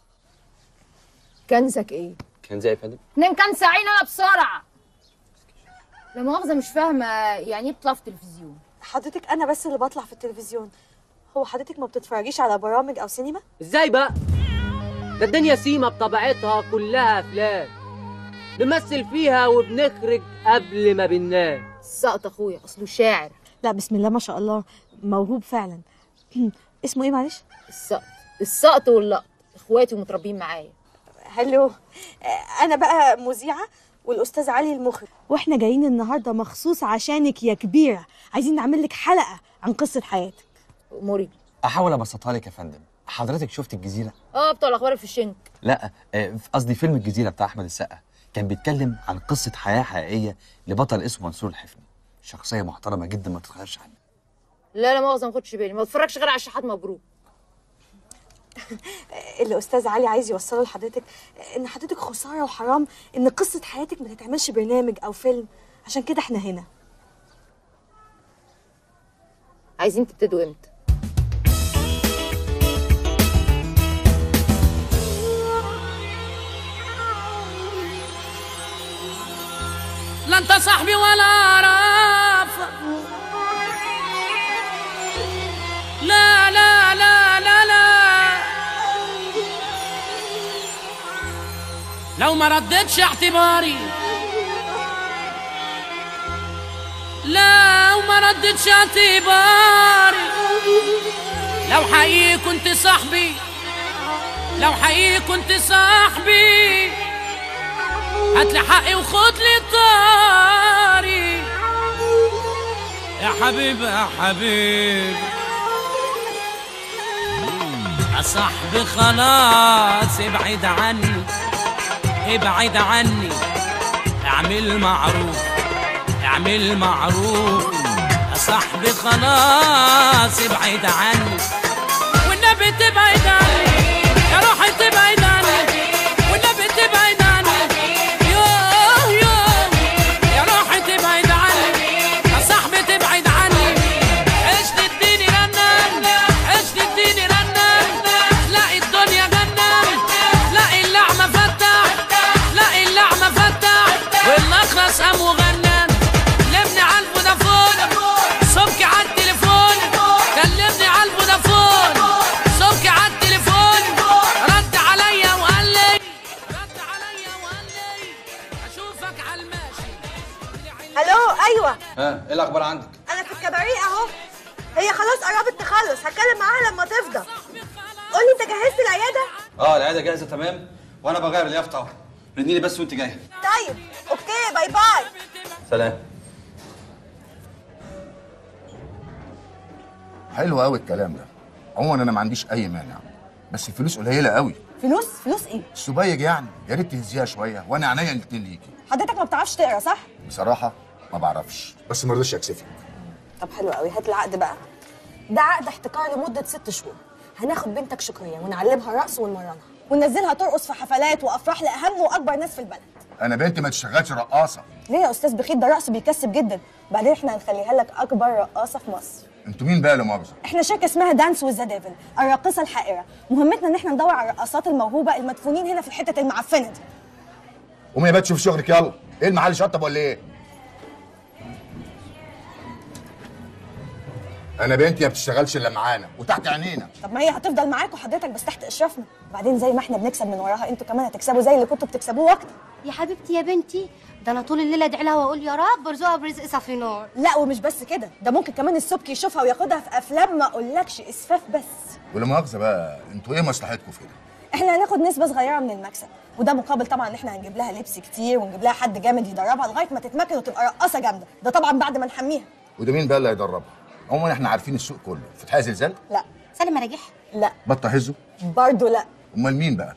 كنزك ايه؟ كان زي يا فندم؟ 2 كنز عينها بسرعه. لا مؤاخذه مش فاهمه يعني ايه بتطلع في التلفزيون؟ حضرتك انا بس اللي بطلع في التلفزيون، هو حضرتك ما بتتفرجيش على برامج او سينما؟ ازاي بقى؟ ده الدنيا سيما بطبيعتها كلها افلام نمثل فيها وبنخرج قبل ما بننام. السقط اخويا اصله شاعر. لا بسم الله ما شاء الله، موهوب فعلا. اسمه ايه معلش؟ السقط واللقط، اخواتي ومتربيين معايا. هلو، انا بقى مذيعه والاستاذ علي المخرج، واحنا جايين النهارده مخصوص عشانك يا كبيره، عايزين نعمل لك حلقه عن قصه حياتك. اموري. احاول ابسطها لك يا فندم. حضرتك شفت الجزيره؟ بتوع الاخبار في الشنك. لا قصدي فيلم الجزيره بتاع احمد السقا، كان بيتكلم عن قصه حياه حقيقيه لبطل اسمه منصور الحفني، شخصيه محترمه جدا ما تتغيرش عنها. لا مؤاخذه ما خدش بالي، ما بتفرجش غير على الشحات مبروك. اللي استاذ علي عايز يوصله لحضرتك ان حضرتك خساره وحرام ان قصه حياتك ما تتعملش برنامج او فيلم، عشان كده احنا هنا. عايزين تبتدوا امتى؟ لا انت صاحبي ولا اعرفك، لا لا لا لا لا، لو ما ردتش اعتباري، لو ما ردتش اعتباري، لو حقيقي كنت صاحبي، لو حقيقي كنت صاحبي، هاتلي حقي وخد لي طاري يا حبيبي يا حبيبي يا صاحبي. خلاص ابعد عني، ابعد عني، اعمل معروف، اعمل معروف يا صاحبي. خلاص ابعد عني، والنبي تبعد عني، يا روحي تبعد عني، والنبي تبعد عني، يوه يوه يا روحي تبعد عني، يا صاحبي تبعد عني. عيش تديني رنان، عيش تديني رنان، تلاقي الدنيا جنان، تلاقي اللعمة فتح، تلاقي اللعمة فتح، والأخرس قام وغنان. كلمني على الفودافون، صبكي على التليفون، كلمني على الفودافون، صبكي على التليفون، رد عليا وقال لي، رد عليا وقال لي اشوفك على الماشي. الو ايوه، ها ايه الاخبار عندك؟ انا في الكباريه اهو، هي خلاص قربت تخلص، هتكلم معاها لما تفضى. قولي انت جهزت العياده؟ العياده جاهزه تمام، وانا بغير اليافطه اهو، رديني بس وانت جايه. طيب اوكي، باي باي. سلام. حلو قوي الكلام ده. عموما انا ما عنديش اي مانع، بس الفلوس قليله قوي. فلوس ايه؟ السبيج يعني، يا ريت تهزيها شويه وانا عينيا الاتنين ليكي. حضرتك ما بتعرفش تقرا صح؟ بصراحه ما بعرفش، بس ما رضيتش اكسفك. طب حلو قوي، هات العقد بقى. ده عقد احتكار لمده 6 شهور. هناخد بنتك شكريه ونعلمها رقص ونمرنها وننزلها ترقص في حفلات وافراح لاهم واكبر ناس في البلد. انا بنتي ما تشتغلش رقاصه. ليه يا استاذ بخيت؟ ده رقص بيكسب جدا، بعدين احنا هنخليها لك اكبر رقاصه في مصر. انتوا مين بقى لا مؤاخذه؟ احنا شركه اسمها دانس وذ ذا ديفل، الراقصه الحائره. مهمتنا ان احنا ندور على الرقاصات الموهوبه المدفونين هنا في الحتت المعفنه دي. قومي يا بنت شوف شغلك يلا. ايه المحل شطب ولا ايه؟ انا بنتي ما بتشتغلش الا معانا وتحت عينينا. طب ما هي هتفضل معاك وحضرتك بس تحت اشرافنا، وبعدين زي ما احنا بنكسب من وراها انتوا كمان هتكسبوا زي اللي كنتوا بتكسبوه واكتر. يا حبيبتي يا بنتي، ده انا طول الليل ادعي لها واقول يا رب ارزقها برزق صافي نور. لا ومش بس كده، ده ممكن كمان السبكي يشوفها وياخدها في افلام ما اقولكش اسفاف بس. ولا مؤاخذه بقى، انتوا ايه مصلحتكم في كده؟ احنا هناخد نسبه صغيره من المكسب، وده مقابل طبعا ان احنا هنجيب لها لبس كتير ونجيب لها حد جامد يدربها لغايه ما تتمكن وتبقى رقاصه جامده، ده طبعا بعد ما نحميها. وده مين بقى اللي هيدربها؟ عموما احنا عارفين السوق كله. فتحية زلزال؟ لا. سالم مراجيح؟ لا. بطه هزو؟ برضه لا. امال مين بقى؟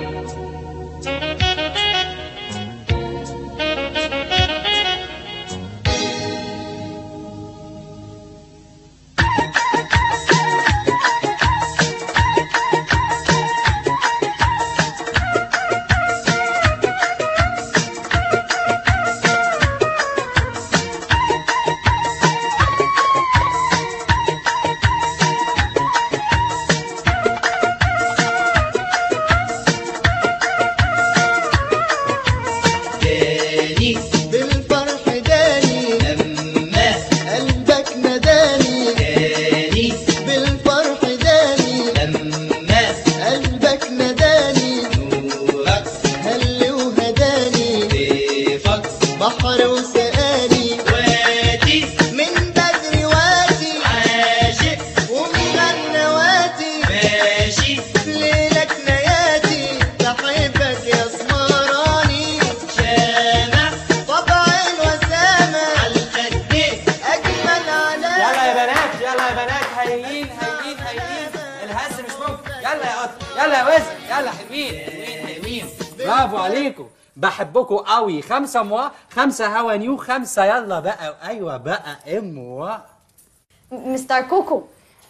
برافو عليكم، بحبكم قوي. 5 موا 5 هوا نيو 5 يلا بقى. ايوه بقى موا. مستر كوكو،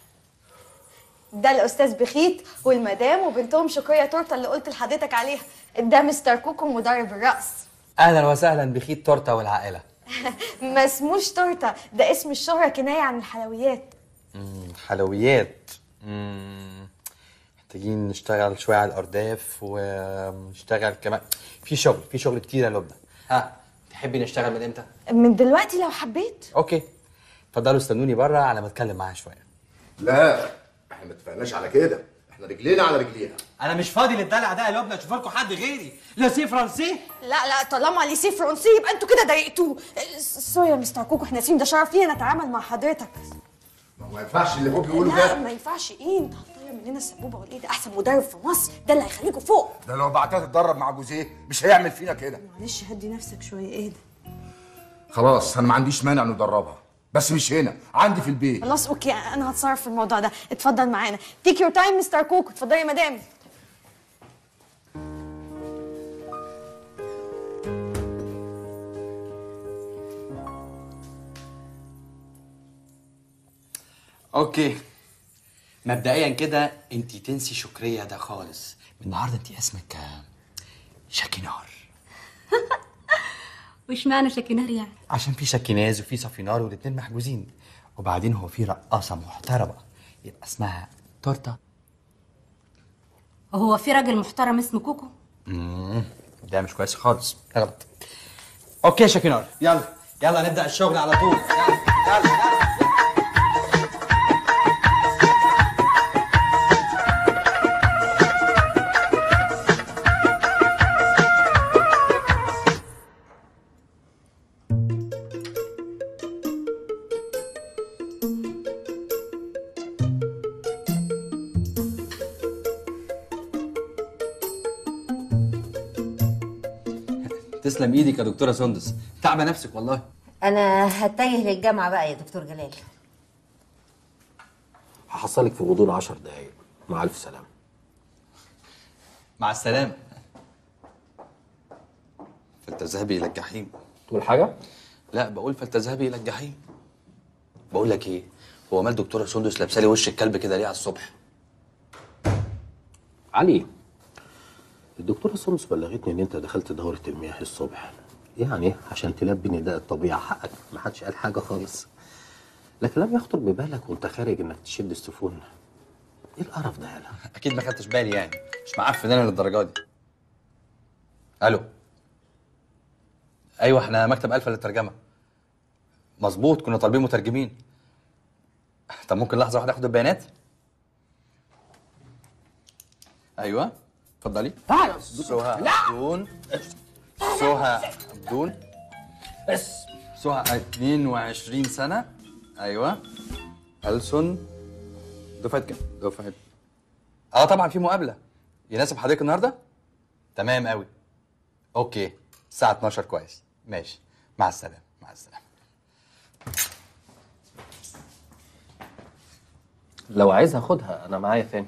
ده الاستاذ بخيت والمدام وبنتهم شكريه تورته اللي قلت لحضرتك عليها. ده مستر كوكو مدرب الرقص. اهلا وسهلا بخيت تورته والعائله. ما اسموش تورته، ده اسم الشهره كنايه عن الحلويات. حلويات. محتاجين نشتغل شويه على الارداف ونشتغل كمان في شغل كتير يا لبنى. ها تحبي نشتغل من امتى؟ من دلوقتي لو حبيت. اوكي، اتفضلوا استنوني بره على ما اتكلم معاها شويه. لا احنا ما اتفقناش على كده، احنا رجلينا على رجليها. انا مش فاضي للدلع ده يا لبنى، اشوف لكم حد غيري. لا سي فرنسي. لا طالما ليسي فرنسي يبقى انتوا كده ضايقتوه. سوري يا مستر كوكو، احنا ناسيين، ده شرف لينا نتعامل مع حضرتك. ما ينفعش اللي هو بيقوله لا ده. ما ينفعش ايه، انت هتطير مننا السبوبه ولا ايه؟ ده احسن مدرب في مصر، ده اللي هيخليكوا فوق. ده لو بعتها تتدرب مع جوزيه مش هيعمل فينا كده. معلش هدي نفسك شويه، ايه ده؟ خلاص انا ما عنديش مانع ندربها، بس مش هنا، عندي في البيت. خلاص اوكي، انا هتصرف في الموضوع ده. اتفضل معانا. تيك يور تايم مستر كوكو. اتفضلي يا مدام. اوكي، مبدئيا كده انت تنسي شكرية ده خالص. من النهارده انت اسمك شاكينار. وش معنى شاكينار يعني؟ عشان في شاكيناز وفي صافينار والاتنين محجوزين، وبعدين هو في رقاصة محترمة يبقى اسمها تورته. وهو في راجل محترم اسمه كوكو؟ ده مش كويس خالص، غلط. اوكي يا شاكينار، يلا نبدأ الشغل على طول. يلا. تسلم ايدك يا دكتوره سندس، تعبه نفسك والله. انا هتجه للجامعه بقى يا دكتور جلال. هحصلك في غضون 10 دقايق. مع الف سلامه. مع السلامه. فلتذهبي الى الجحيم. تقول حاجه؟ لا بقول فلتذهبي الى الجحيم. بقول لك ايه، هو مال دكتوره سندس لابسه لي وش الكلب كده ليه على الصبح؟ علي، الدكتورة سندس بلغتني ان انت دخلت دورة المياه الصبح، يعني عشان تلبي نداء الطبيعة. حقك، ما حدش قال حاجة خالص، لكن لم يخطر ببالك وانت خارج انك تشد السفون. ايه القرف ده يالا؟ اكيد ما خدتش بالي، يعني مش معفن انا للدرجه دي. الو، ايوه احنا مكتب الفا للترجمه. مظبوط، كنا طالبين مترجمين. طب ممكن لحظه واحده اخد البيانات؟ ايوه اتفضلي. سهى عبدون. سهى عبدون. سهى 22 سنة. أيوه. ألسن. دفعة كام؟ دفعة. طبعا في مقابلة. يناسب حضرتك النهاردة؟ تمام قوي. أوكي. الساعة 12 كويس. ماشي. مع السلامة. مع السلامة. لو عايزها خدها، انا معايا تاني.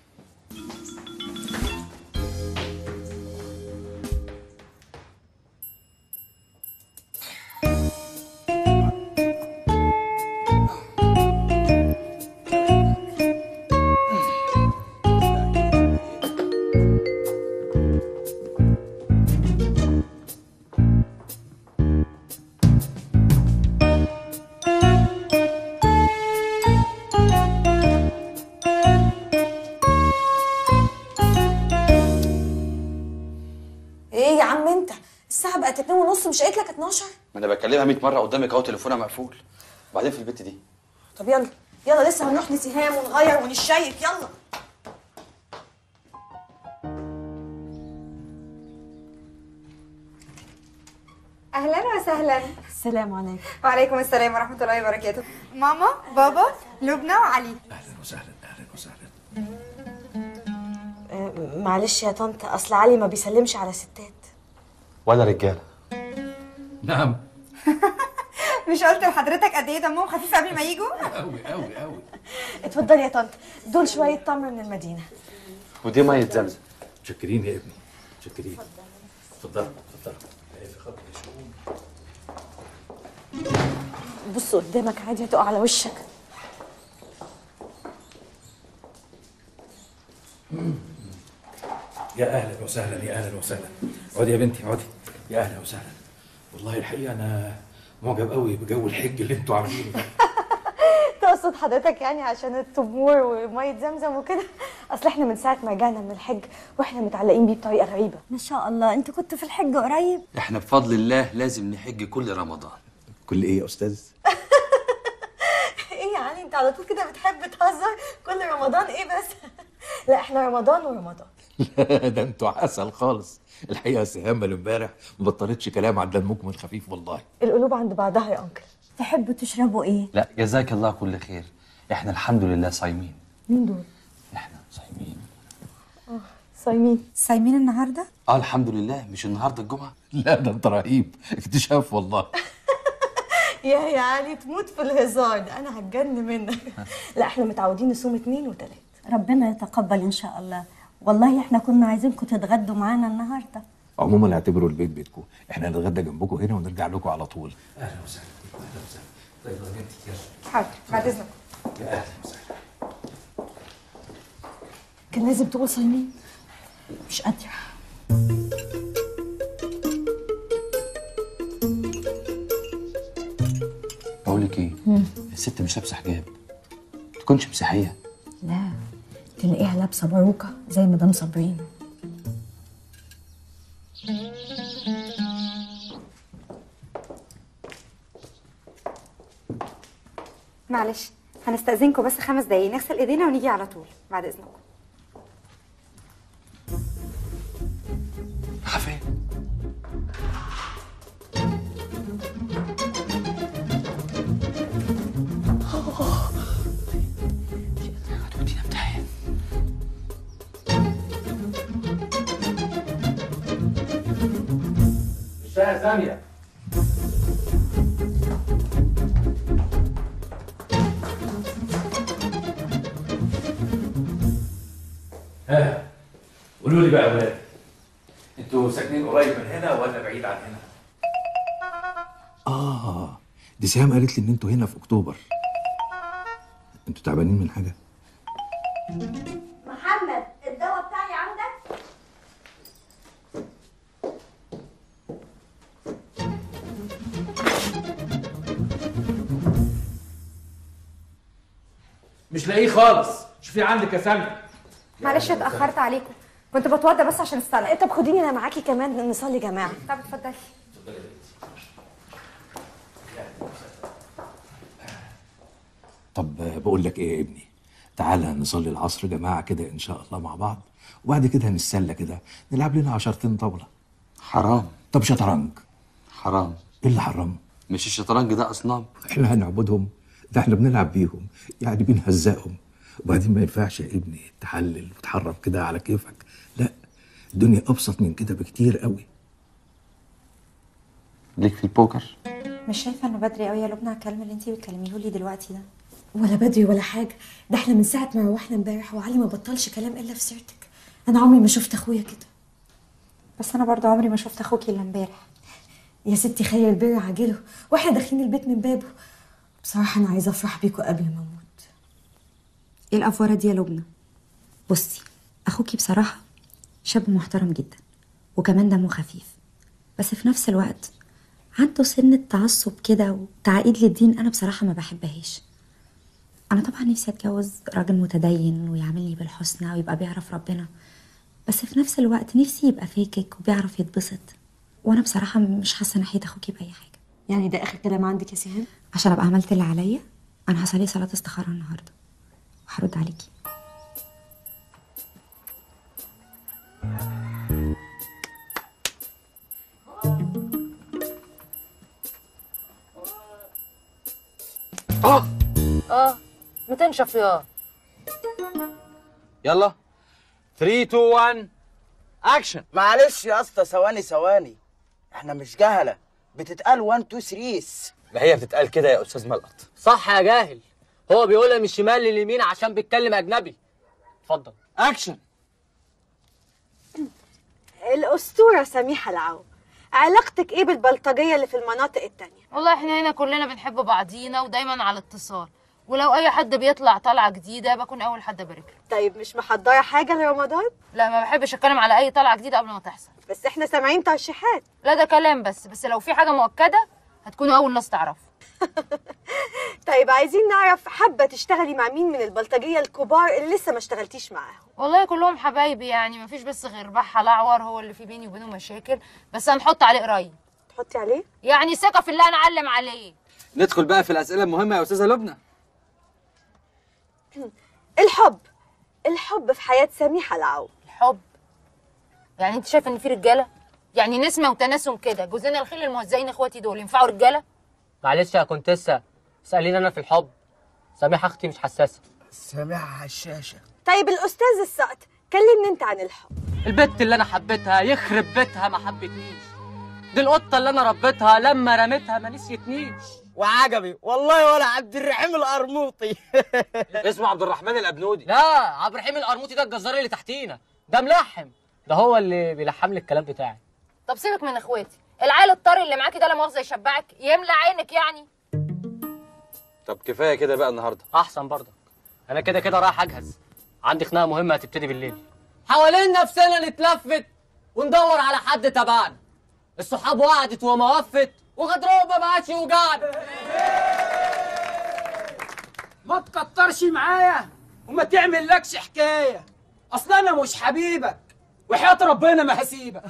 بقت 2:30، مش قايت لك 12؟ ما انا بكلمها 100 مره قدامك اهو، تليفونها مقفول. وبعدين في البت دي. طب يلا لسه هنروح لسهام ونغير ونشيك. يلا. اهلا وسهلا. السلام عليكم. وعليكم السلام ورحمه الله وبركاته. ماما، بابا، لبنى وعلي. اهلا وسهلا. اهلا وسهلا. معلش يا طنط، اصل علي ما بيسلمش على ستات ولا رجاله. نعم. مش قلت لحضرتك قد ايه دمهم خفيف قبل ما يجوا؟ قوي قوي قوي. اتفضلي يا طنط، دول شويه تمر من المدينه. ودي ميه زمزم. متشكرين يا ابني، متشكرين. اتفضل اتفضل. بص قدامك عادي، هتقع على وشك. يا اهلا وسهلا، يا اهلا وسهلا. اقعدي يا بنتي، اقعدي. يا اهلا وسهلا. والله الحقيقه انا معجب قوي بجو الحج اللي انتوا عاملينه ده. تقصد حضرتك يعني عشان التمور وميه زمزم وكده؟ اصل احنا من ساعه ما رجعنا من الحج واحنا متعلقين بيه بطريقه غريبه. ما شاء الله، انت كنت في الحج قريب؟ احنا بفضل الله لازم نحج كل رمضان. كل ايه يا استاذ؟ ايه يعني انت على طول كده بتحب تهزر؟ كل رمضان ايه بس؟ لا احنا رمضان ورمضان. لا ده انتوا عسل خالص. الحقيقه سهام امبارح ما بطلتش كلام عن دمكم الخفيف والله. القلوب عند بعضها يا انكل. تحبوا تشربوا ايه؟ لا جزاك الله كل خير، احنا الحمد لله صايمين. مين دول؟ احنا صايمين. صايمين النهارده؟ الحمد لله. مش النهارده الجمعه؟ لا ده انت رهيب، اكتشاف والله. يا علي تموت في الهزار ده، انا هتجن منك. لا احنا متعودين نصوم 2 و3. ربنا يتقبل ان شاء الله. والله احنا كنا عايزينكم تتغدوا معانا النهارده. عموما اعتبروا البيت بيتكم، احنا نتغدى جنبكم هنا ونرجع لكم على طول. اهلا وسهلا. اهلا وسهلا. طيب يا بنتي يلا. حاضر بعد اذنك. يا اهلا وسهلا. كان لازم تقول صايمين. مش قادره. بقول لك ايه؟ الست مش لابسه حجاب، تكونش مسيحيه. لا تلاقيها لابسه باروكه زي مدام صابرين. معلش هنستأذنكم بس 5 دقايق نغسل ايدينا ونيجي على طول بعد اذنكم. عفان. هتودينا امتحان. الشاي ثانية. ها قولوا لي بقى يا ولاد، انتوا ساكنين قريب من هنا ولا بعيد عن هنا؟ دي سهام قالت لي ان انتوا هنا في اكتوبر. انتوا تعبانين من حاجه؟ محمد الدواء بتاعي عندك؟ مش لاقيه خالص، شوفي عندك يا سامي. معلش اتأخرت عليكم، كنت بتوضى بس عشان الصلاة. طب خديني انا معاكي كمان نصلي جماعه. طب اتفضلي. طب بقول لك ايه يا ابني، تعالى نصلي العصر جماعه كده ان شاء الله مع بعض، وبعد كده نتسلى كده نلعب لنا 10 طاوله. حرام. طب شطرنج. حرام. ايه اللي حرام؟ مش الشطرنج ده اصنام؟ احنا هنعبدهم؟ ده احنا بنلعب بيهم، يعني بنهزقهم. وبعدين ما ينفعش يا ابني تحلل وتحرم كده على كيفك، لا الدنيا ابسط من كده بكتير قوي. ليك في البوكر؟ مش شايفه انه بدري قوي يا لبنى على الكلام اللي انتي بتكلميه لي دلوقتي ده؟ ولا بدري ولا حاجه، ده احنا من ساعه ما روحنا امبارح وعلي ما بطلش كلام الا في سيرتك. انا عمري ما شفت اخويا كده. بس انا برضو عمري ما شفت اخوكي الا امبارح. يا ستي خير البر عاجله، واحنا داخلين البيت من بابه. بصراحه انا عايزه افرح بيكوا قبل ما اموت. ايه الافوره دي يا لبنى؟ بصي اخوكي بصراحه شاب محترم جدا وكمان دمه خفيف، بس في نفس الوقت عنده سنة تعصب كده وتعقيد للدين انا بصراحه ما بحبهاش. انا طبعا نفسي اتجوز راجل متدين ويعاملني بالحسنى ويبقى بيعرف ربنا، بس في نفس الوقت نفسي يبقى فاكك وبيعرف يتبسط، وانا بصراحه مش حاسه ناحيه اخوكي باي حاجه. يعني ده اخر كلام عندك يا سهام؟ عشان ابقى عملت اللي عليا انا هصلي صلاه استخاره النهارده وهرد عليكي. ما تنشف يا يلا 3 2 1 اكشن. معلش يا اسطى ثواني، احنا مش جهله، بتتقال 1 2 3. ما هي بتتقال كده يا استاذ ملقط. صح يا جاهل، هو بيقولها من الشمال لليمين عشان بيتكلم اجنبي. اتفضل اكشن. الاسطوره سميحه العو، علاقتك ايه بالبلطجيه اللي في المناطق التانية؟ والله احنا هنا كلنا بنحب بعضينا ودايما على اتصال، ولو اي حد بيطلع طلعه جديده بكون اول حد ابارك له. طيب مش محضره حاجه لرمضان؟ لا ما بحبش اتكلم على اي طلعه جديده قبل ما تحصل. بس احنا سامعين ترشيحات. لا ده كلام بس لو في حاجه مؤكده هتكونوا اول ناس تعرفوا. طيب عايزين نعرف، حابه تشتغلي مع مين من البلطجيه الكبار اللي لسه ما اشتغلتيش معاهم؟ والله كلهم حبايبي يعني، مفيش بس غير بحة الأعور هو اللي في بيني وبينه مشاكل، بس هنحط عليه قريب. تحطي عليه؟ يعني ثقة في اللي أنا أعلم عليه. ندخل بقى في الأسئلة المهمة يا أستاذة لبنى. الحب في حياة سميحة العو. الحب؟ يعني أنت شايف إن في رجالة؟ يعني نسمة وتناسم كده، جوزين الخيل الموزعين إخواتي دول ينفعوا رجالة؟ معلش يا كونتيسة، اسأليني أنا في الحب. سميحة أختي مش حساسة. سميحة هشاشة. طيب الأستاذ السقط، كلمني أنت عن الحب. البت اللي أنا حبيتها يخرب بيتها ما حبتنيش. دي القطة اللي أنا ربيتها لما رميتها ما نسيتنيش. وعجبي والله ولا عبد الرحيم القرموطي. اسمه عبد الرحمن الأبنودي. لا، عبد الرحيم القرموطي ده الجزار اللي تحتينا، ده ملحم، ده هو اللي بيلحم لي الكلام بتاعي. طب سيبك من إخواتي، العيل الطري اللي معاكي ده لا مؤاخذة يشبعك يملى عينك يعني. طب كفاية كده بقى النهاردة. أحسن برضك، أنا كده كده رايح أجهز، عندي خناقة مهمة هتبتدي بالليل. حوالين نفسنا نتلفت وندور على حد تبعنا. الصحاب وقعدت وما وفت وغدرهم ما بقاش يوجعنا. ما تكترش معايا وما تعملكش حكايه، اصل انا مش حبيبك وحياة ربنا ما هسيبك.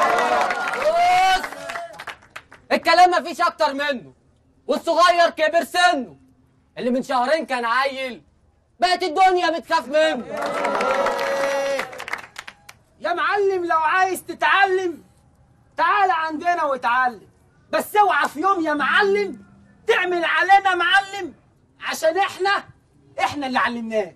الكلام مفيش اكتر منه، والصغير كبر سنه، اللي من شهرين كان عيل بقت الدنيا بتخاف منه. يا معلم لو عايز تتعلم تعال عندنا واتعلم، بس اوعى في يوم يا معلم تعمل علينا معلم، عشان احنا اللي علمناه.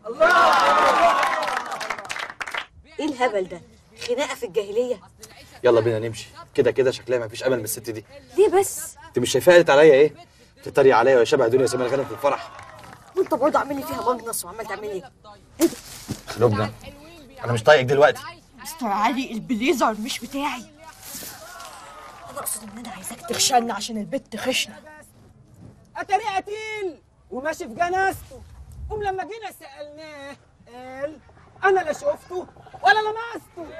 ايه الهبل ده؟ خناقه في الجاهليه؟ يلا بينا نمشي، كده كده شكلها مفيش امل من الست دي. ليه بس؟ انت مش شايفاها قالت عليا ايه؟ تتريق عليا ويا شبه دنيا سمير غانم في الفرح. وانت برضه عامل لي فيها مجنص وعمال تعمل ايه؟ ايه ده؟ لبنى انا مش طايقك دلوقتي. مستر علي البليزر مش بتاعي. انا اقصد ان انا عايزاك تخشلنا عشان البت خشنه. اتاري قتيل وماشي في جنازته، قوم لما جينا سالناه قال انا لا شفته ولا لمسته.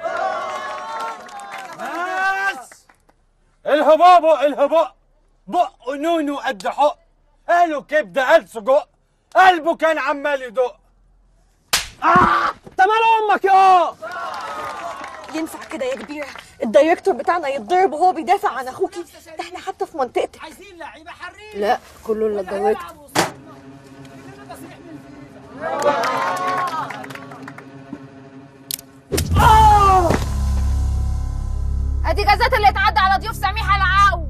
بس الهباء بق نونو قد حق، قالوا كبده قال سجق، قلبه كان عمال يدق. انت مال امك يا ينفع كده يا كبيره الدايركتور بتاعنا يتضرب وهو بيدافع عن اخوكي؟ ده احنا حتى في منطقتك. عايزين لعيبه حريه. لا كله الا الدايركتور. ادي جازات اللي اتعدى على ضيوف سميحة العو.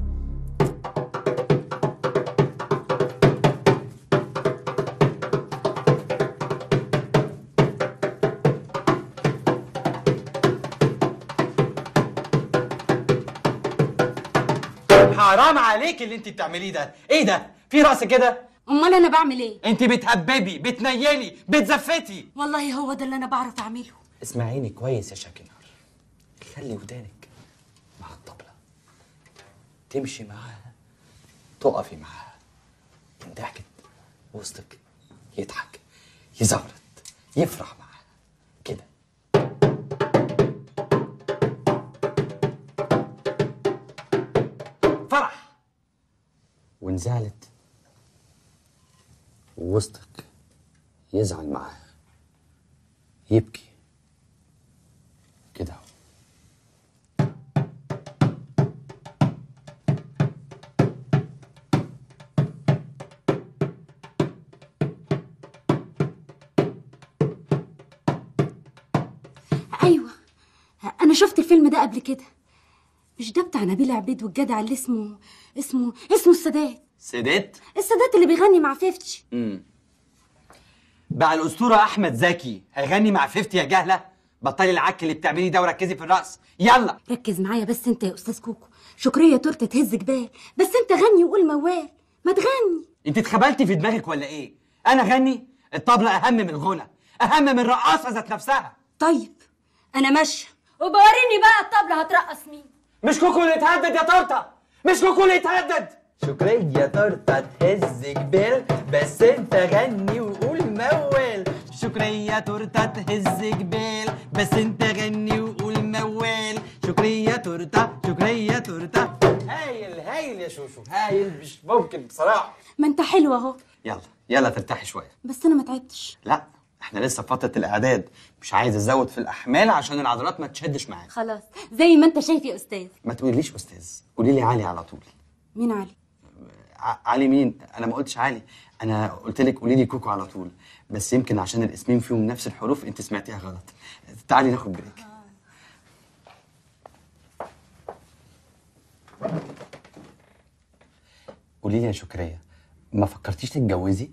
حرام عليك اللي انت بتعمليه ده، ايه ده؟ في رأس كده؟ امال انا بعمل ايه؟ انت بتهببي، بتنيلي، بتزفتي. والله هو ده اللي انا بعرف اعمله. اسمعيني كويس يا شاكنار، خلي ودانك مع الطبلة، تمشي معاها تقفي معاها، إن ضحكت وسطك يضحك، يزغرط، يفرح معاها كده. فرح. وإن زعلت وسطك يزعل معاها، يبكي كده. ايوه انا شفت الفيلم ده قبل كده، مش ده بتاع نبيل عبيد والجدع اللي اسمه السادات؟ السادات اللي بيغني مع 50. بقى الأسطورة أحمد زكي هيغني مع 50 يا جهلة؟ بطلي العك اللي بتعمليه ده وركزي في الرقص، يلا. ركز معايا بس انت يا استاذ كوكو، شكرية تورته تهز جبال، بس انت غني وقول موال، ما تغني. انت اتخبلتي في دماغك ولا ايه؟ انا غني؟ الطبلة اهم من الغنى، اهم من الرقاصة ذات نفسها. طيب انا ماشية، وبوريني بقى الطبلة هترقص مين. مش كوكو اللي يتهدد يا تورته، مش كوكو اللي يتهدد. شكرية تورته تهز جبال، بس انت غني وقول موال. شكرية تورته تهز جبال، بس انت غني وقول موال. شكرية تورته شكرية تورته. هايل هايل يا شوشو، هايل مش ممكن بصراحة. ما انت حلو اهو. يلا يلا ترتاحي شويه. بس انا ما تعبتش. لا احنا لسه في فتره الاعداد، مش عايز ازود في الاحمال عشان العضلات ما تشدش معايا. خلاص زي ما انت شايف يا استاذ. ما تقوليليش استاذ، قولي لي علي على طول. مين علي؟ علي مين؟ انا ما قلتش علي، انا قلت لك قولي لي كوكو على طول، بس يمكن عشان الاسمين فيهم نفس الحروف انت سمعتيها غلط. تعالي ناخد بريك. قولي لي يا شكرية، ما فكرتيش تتجوزي؟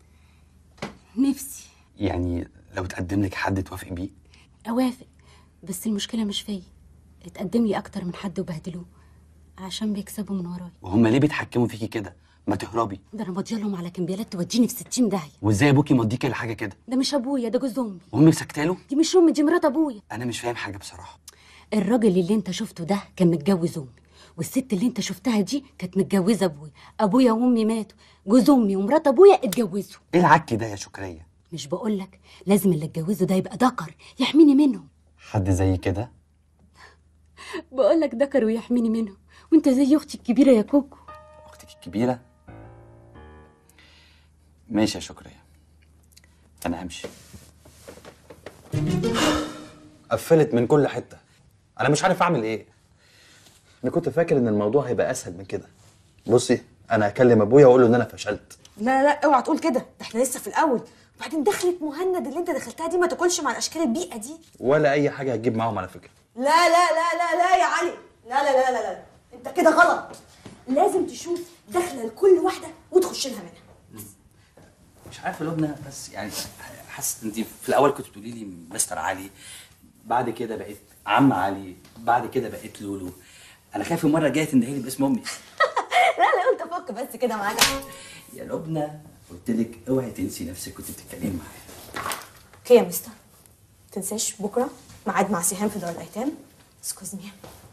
نفسي. يعني لو تقدم لك حد توافقي بيه؟ اوافق، بس المشكله مش فيا. اتقدم لي اكتر من حد وبهدلوه عشان بيكسبوا من ورايا. وهم ليه بيتحكموا فيكي كده؟ ما تهربي. ده انا مضيالهم على كمبيالات توديني في 60 داهيه. وازاي ابوكي مضيكي لحاجه كده؟ ده مش ابويا، ده جوز امي. وامك سكتاله؟ دي مش امي، دي مرات ابويا. انا مش فاهم حاجه بصراحه. الراجل اللي انت شفته ده كان متجوز امي، والست اللي انت شفتها دي كانت متجوزه ابويا. ابويا وامي ماتوا، جوز امي ومرات ابويا اتجوزوا. ايه العك ده يا شكرية؟ مش بقولك لازم اللي اتجوزه ده يبقى ذكر يحميني منهم. حد زي كده؟ بقولك ذكر ويحميني منهم، وانت زي اختي الكبيره يا كوكو. اختك الكبيره؟ ماشي يا شكرية، انا همشي. قفلت من كل حته، انا مش عارف اعمل ايه. انا كنت فاكر ان الموضوع هيبقى اسهل من كده. بصي انا هكلم ابويا واقول له ان انا فشلت. لا لا اوعى تقول كده، ده احنا لسه في الاول. وبعدين دخلت مهند اللي انت دخلتها دي ما تاكلش مع الاشكال البيئه دي. ولا اي حاجه هتجيب معاهم على فكره. لا لا لا لا لا يا علي، لا لا لا لا لا، انت كده غلط. لازم تشوف دخله لكل واحده وتخش لها منها. مش عارف يا لبنى، بس يعني حاسس انت في الاول كنت بتقولي لي مستر علي، بعد كده بقيت عم علي، بعد كده بقيت لولو. انا خايف المره الجايه تندهي لي باسم امي. لا لا قلت افك بس كده معانا. يا لبنى قلت لك اوعي تنسي نفسك كنت بتتكلمي معايا. اوكي يا مستر، تنساش بكره ميعاد مع سهام في دار الايتام. اسكوز مي.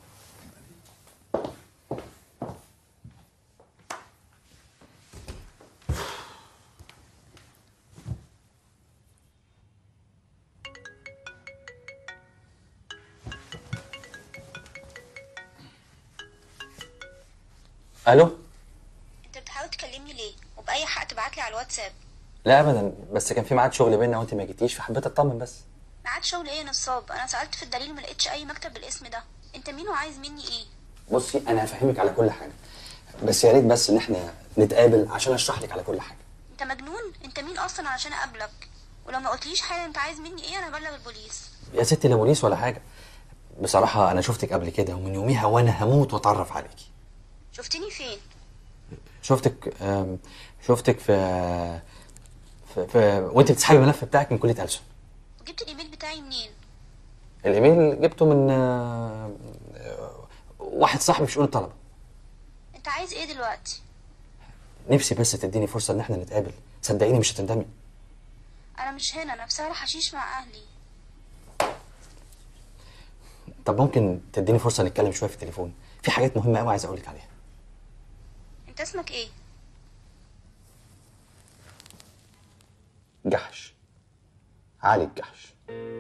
الو. انت بتحاول تكلمني ليه؟ وبأي حق تبعت لي على الواتساب؟ لا ابدا، بس كان في ميعاد شغل بينا وانت ما جيتيش فحبيت اطمن بس. ميعاد شغل ايه يا نصاب؟ انا سألت في الدليل ما لقيتش اي مكتب بالاسم ده. انت مين وعايز مني ايه؟ بصي انا هفهمك على كل حاجه، بس يا ريت بس ان احنا نتقابل عشان اشرح لك على كل حاجه. انت مجنون؟ انت مين اصلا علشان اقابلك؟ ولو ما قلتليش حاجه انت عايز مني ايه انا هبلغ البوليس. يا ستي لا بوليس ولا حاجه، بصراحه انا شفتك قبل كده ومن يوميها وانا هموت واتعرف عليكي. شفتني فين؟ شفتك في وانت بتسحبي الملف بتاعك من كليه ألسن. جبت الايميل بتاعي منين؟ الايميل جبته من واحد صاحبي في شؤون الطلبه. انت عايز ايه دلوقتي؟ نفسي بس تديني فرصه ان احنا نتقابل، صدقيني مش هتندمي. انا مش هنا، انا في سهرة حشيش مع اهلي. طب ممكن تديني فرصه نتكلم شويه في التليفون، في حاجات مهمه قوي عايز اقولك عليها. انت اسمك ايه؟ جحش، علي الجحش.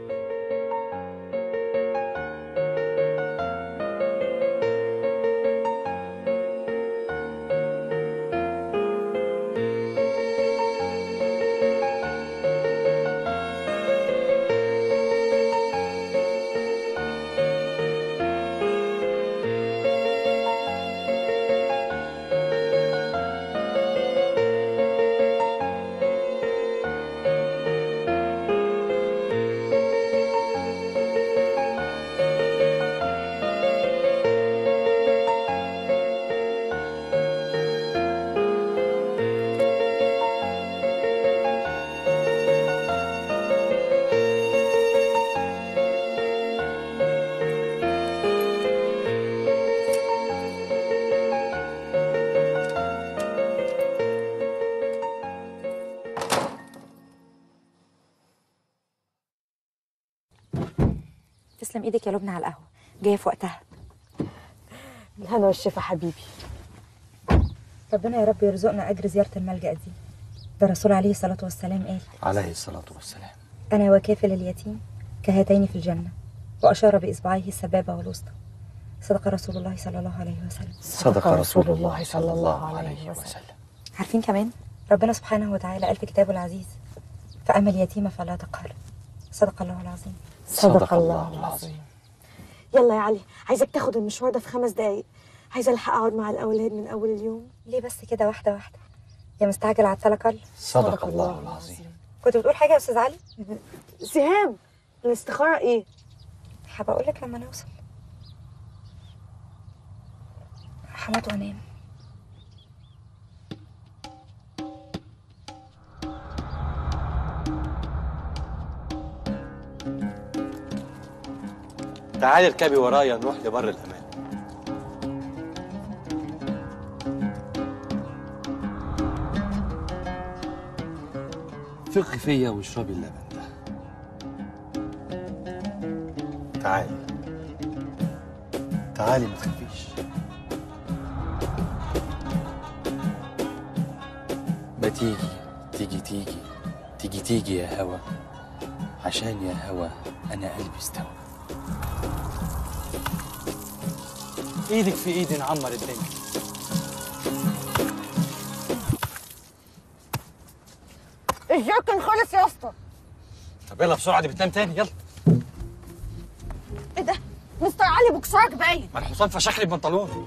تسلم ايدك يا لبنى على القهوه، جايه في وقتها. الهنا والشفا حبيبي. ربنا يا رب يرزقنا اجر زياره الملجأ دي. ده الرسول عليه الصلاه والسلام قال: عليه الصلاه والسلام. انا وكافل اليتيم كهاتين في الجنه، واشار باصبعيه السبابه والوسطى. صدق رسول الله صلى الله عليه وسلم. صدق رسول الله صلى الله عليه وسلم. عارفين كمان ربنا سبحانه وتعالى قال في كتابه العزيز: فأما اليتيم فلا تقهر. صدق الله العظيم. صدق الله العظيم. يلا يا علي، عايزك تاخد المشوار ده في 5 دقايق. عايزه الحق اقعد مع الاولاد من اول اليوم. ليه بس كده؟ واحده واحده يا مستعجل على التلقل. صدق الله العظيم. كنت بتقول حاجه يا استاذ علي؟ سهام، الاستخاره ايه؟ هبقى اقول لك لما نوصل. هموت وانام. تعالي اركبي ورايا نروح لبر الامان. ثقي فيا واشربي اللبن ده. تعالي تعالي ما تخافيش. ما تيجي يا هوا، عشان يا هوا انا قلبي استوى. ايدك في ايدي نعمر الدنيا. الجاكن خلص يا اسطى. طب يلا بسرعه، دي بتنام تاني. يلا. ايه ده؟ مستر علي بوكسرك باين. ما الحصان فشخ لي البنطلون.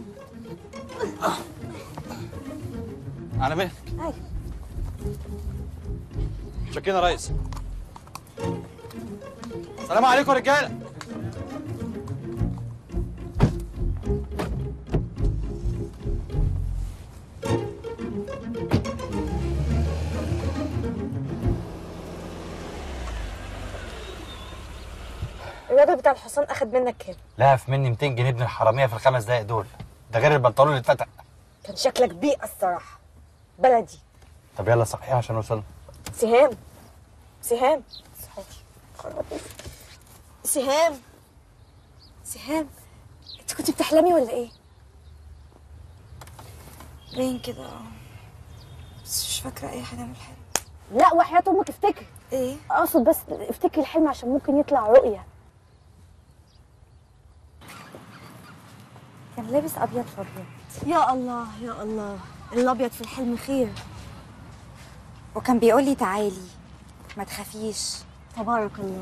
على مهلك. ايوه. شكينا يا ريس. السلام عليكم يا رجاله. الواد بتاع الحصان اخد منك كام؟ لهف مني 200 جنيه ابن الحراميه في ال5 دقايق دول، ده غير البنطلون اللي اتفتح. كان شكلك بيئة الصراحه، بلدي. طب يلا صحيح عشان نوصل. سهام سهام سهام سهام، انت كنت بتحلمي ولا ايه؟ باين كده بس مش فاكره اي حاجه من الحلم. لا وحياة امك افتكر. ايه؟ اقصد بس افتكري الحلم عشان ممكن يطلع رؤيه. كان لابس ابيض في ابيض. يا الله يا الله، الابيض في الحلم خير. وكان بيقول لي تعالي ما تخافيش. تبارك الله.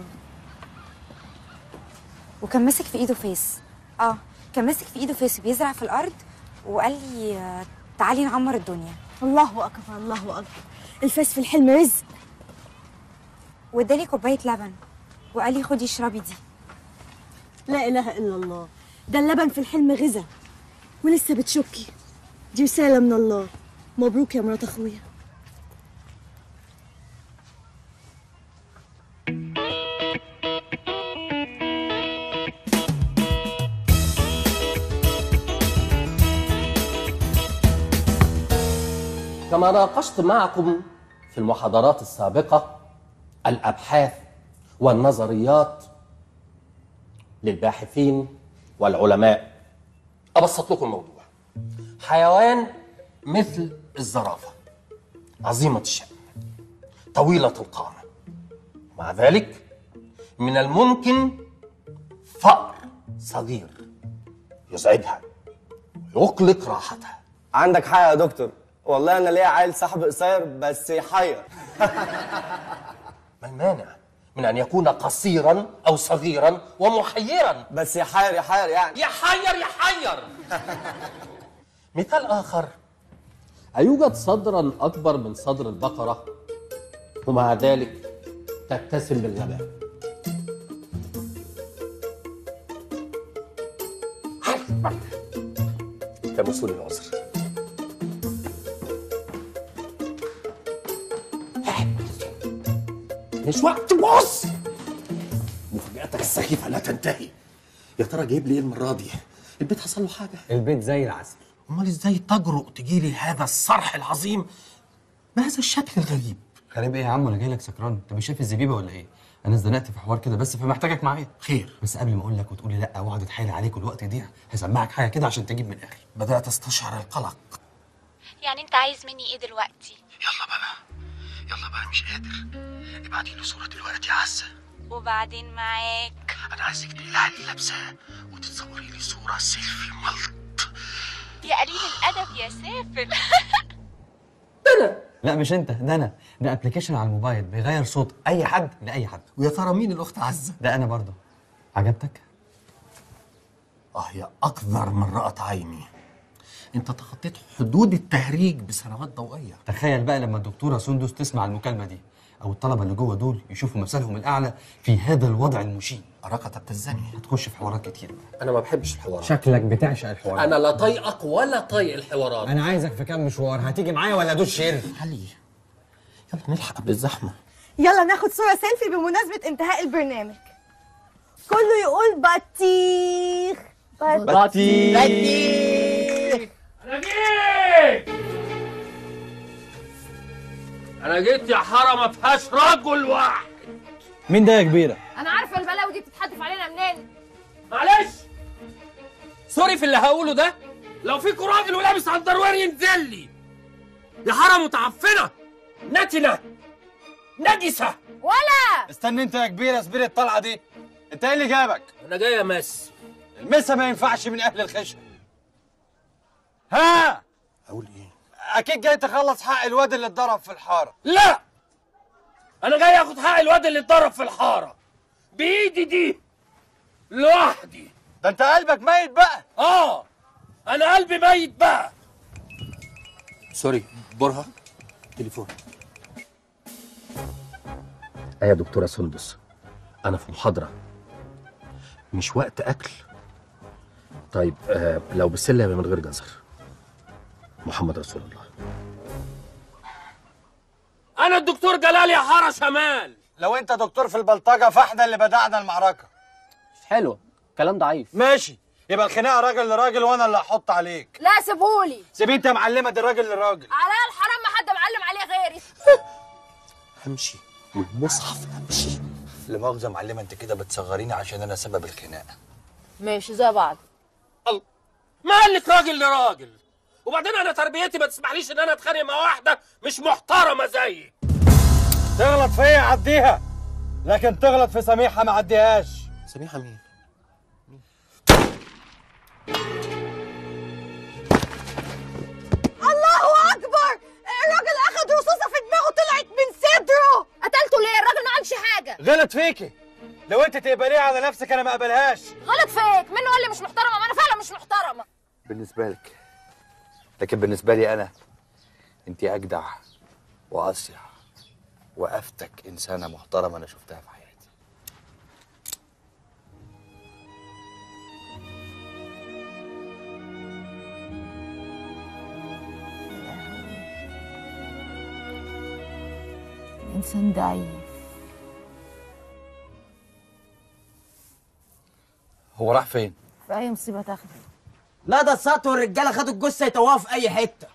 وكان ماسك في ايده فاس. كان ماسك في ايده فاس وبيزرع في الارض، وقال لي تعالي نعمر الدنيا. الله اكبر الله اكبر، الفاس في الحلم رزق. وادالي كوبايه لبن وقال لي خدي اشربي دي. لا اله الا الله، ده اللبن في الحلم غذا. ولسه بتشكي؟ دي رساله من الله. مبروك يا مرات اخويا. كما ناقشت معكم في المحاضرات السابقة الأبحاث والنظريات للباحثين والعلماء، أبسط لكم الموضوع. حيوان مثل الزرافة عظيمة الشأن طويلة القامة، مع ذلك من الممكن فأر صغير يزعجها ويقلق راحتها. عندك حق يا دكتور، والله انا ليا عيل صاحب قصير بس يحير. ما المانع من ان يكون قصيرا او صغيرا ومحيرا؟ بس يحير يعني. يحير. مثال اخر، ايوجد صدرا اكبر من صدر البقرة ومع ذلك تتسم بالغباء؟ تمسوني العذر. مش وقت بص. مفاجأتك السخيفة لا تنتهي. يا ترى جايب لي ايه المرة دي؟ البيت حصل له حاجة؟ البيت زي العسل. امال ازاي تجرؤ تجيلي هذا الصرح العظيم بهذا الشكل الغريب؟ غريب ايه يا عم؟ انا جاي لك سكران، انت مش شايف الزبيبه ولا ايه؟ انا اتزنقت في حوار كده بس فمحتاجك معايا. خير. بس قبل ما اقول لك وتقولي لا واقعد اتحايل عليك والوقت يضيع، هسمعك حاجه كده عشان تجيب من الاخر. بدات استشعر القلق. يعني انت عايز مني ايه دلوقتي؟ يلا بقى مش قادر. ابعتي له صورة دلوقتي يا عزة. وبعدين معاك. انا عايزك تقلعي اللي لابساه وتتصوري لي صوره سيلفي ملط. يا قليل الادب يا سافل. لا مش انت، ده انا. ده ابلكيشن على الموبايل بيغير صوت اي حد لاي حد. ويا ترى مين الاخت عزه؟ ده انا برضه. عجبتك؟ يا اقذر من رأت عيني. انت تخطيت حدود التهريج بسنوات ضوئيه. تخيل بقى لما الدكتوره سندس تسمع المكالمه دي، او الطلبه اللي جوه دول يشوفوا مثلهم الاعلى في هذا الوضع المشين. اراك تبتزني. هتخش في حوارات كتير بقى. انا ما بحبش الحوارات. شكلك بتعشق الحوارات. انا لا طايقك ولا طايق الحوارات. انا عايزك في كام مشوار، هتيجي معايا ولا ادوس شير؟ علي يلا نلحق قبل الزحمه. يلا ناخد صورة سيلفي بمناسبة انتهاء البرنامج. كله يقول بطيخ بطيخ. انا جيت انا جيت يا حاره ما فيهاش رجل واحد. مين ده يا كبيره؟ انا عارفه البلاوي دي بتتحدف علينا منين. معلش سوري في اللي هقوله ده، لو فيكوا راجل ولابس اندروير ينزل لي. يا حاره متعفنه نتنه نجسه. ولا استنى انت يا كبيره، اصبري الطلعه دي. انت ايه اللي جابك؟ انا جاي امس. المسا ما ينفعش من اهل الخشب. ها اقول ايه؟ اكيد جاي تخلص حق الواد اللي اتضرب في الحاره. لا انا جاي اخد حق الواد اللي اتضرب في الحاره بايدي دي لوحدي. ده انت قلبك ميت بقى. انا قلبي ميت بقى. سوري برهة تليفون. يا دكتورة سندس، أنا في محاضرة مش وقت أكل. طيب لو بالسلة يبقى من غير جزر. محمد رسول الله. أنا الدكتور جلال يا حارة شمال. لو أنت دكتور في البلطجة فاحنا اللي بدأنا المعركة. مش حلو، كلام ضعيف. ماشي، يبقى الخناقة راجل لراجل وأنا اللي هحط عليك. لا سيبهولي. سيبيه أنت يا معلمة، دي راجل لراجل. عليا الحرام ما حد معلم عليه غيري. همشي والمصحف همشي. لا مؤاخذة معلمة، أنت كده بتصغريني عشان أنا سبب الخناقة. ماشي زي بعض. ما قالك راجل لراجل؟ وبعدين أنا تربيتي ما تسمحليش إن أنا أتخانق مع واحدة مش محترمة زيك. تغلط فيا عديها، لكن تغلط في سميحة ما عديهاش. سميحة مين؟ الله اكبر! الراجل اخد رصاصه في دماغه طلعت من صدره. قتلته ليه؟ الراجل ما عملش حاجه. غلط فيكي. لو انت تقبليه على نفسك انا ما اقبلهاش. غلط فيك، منه قال لي مش محترمه، ما انا فعلا مش محترمه بالنسبه لك، لكن بالنسبه لي انا انت اجدع واصيع وافتك انسانه محترمه انا شفتها في حياتي. انسان ضعيف. هو راح فين؟ في اي مصيبه تاخده. لا ده السقط والرجاله خدوا الجثه يتوها في اي حته.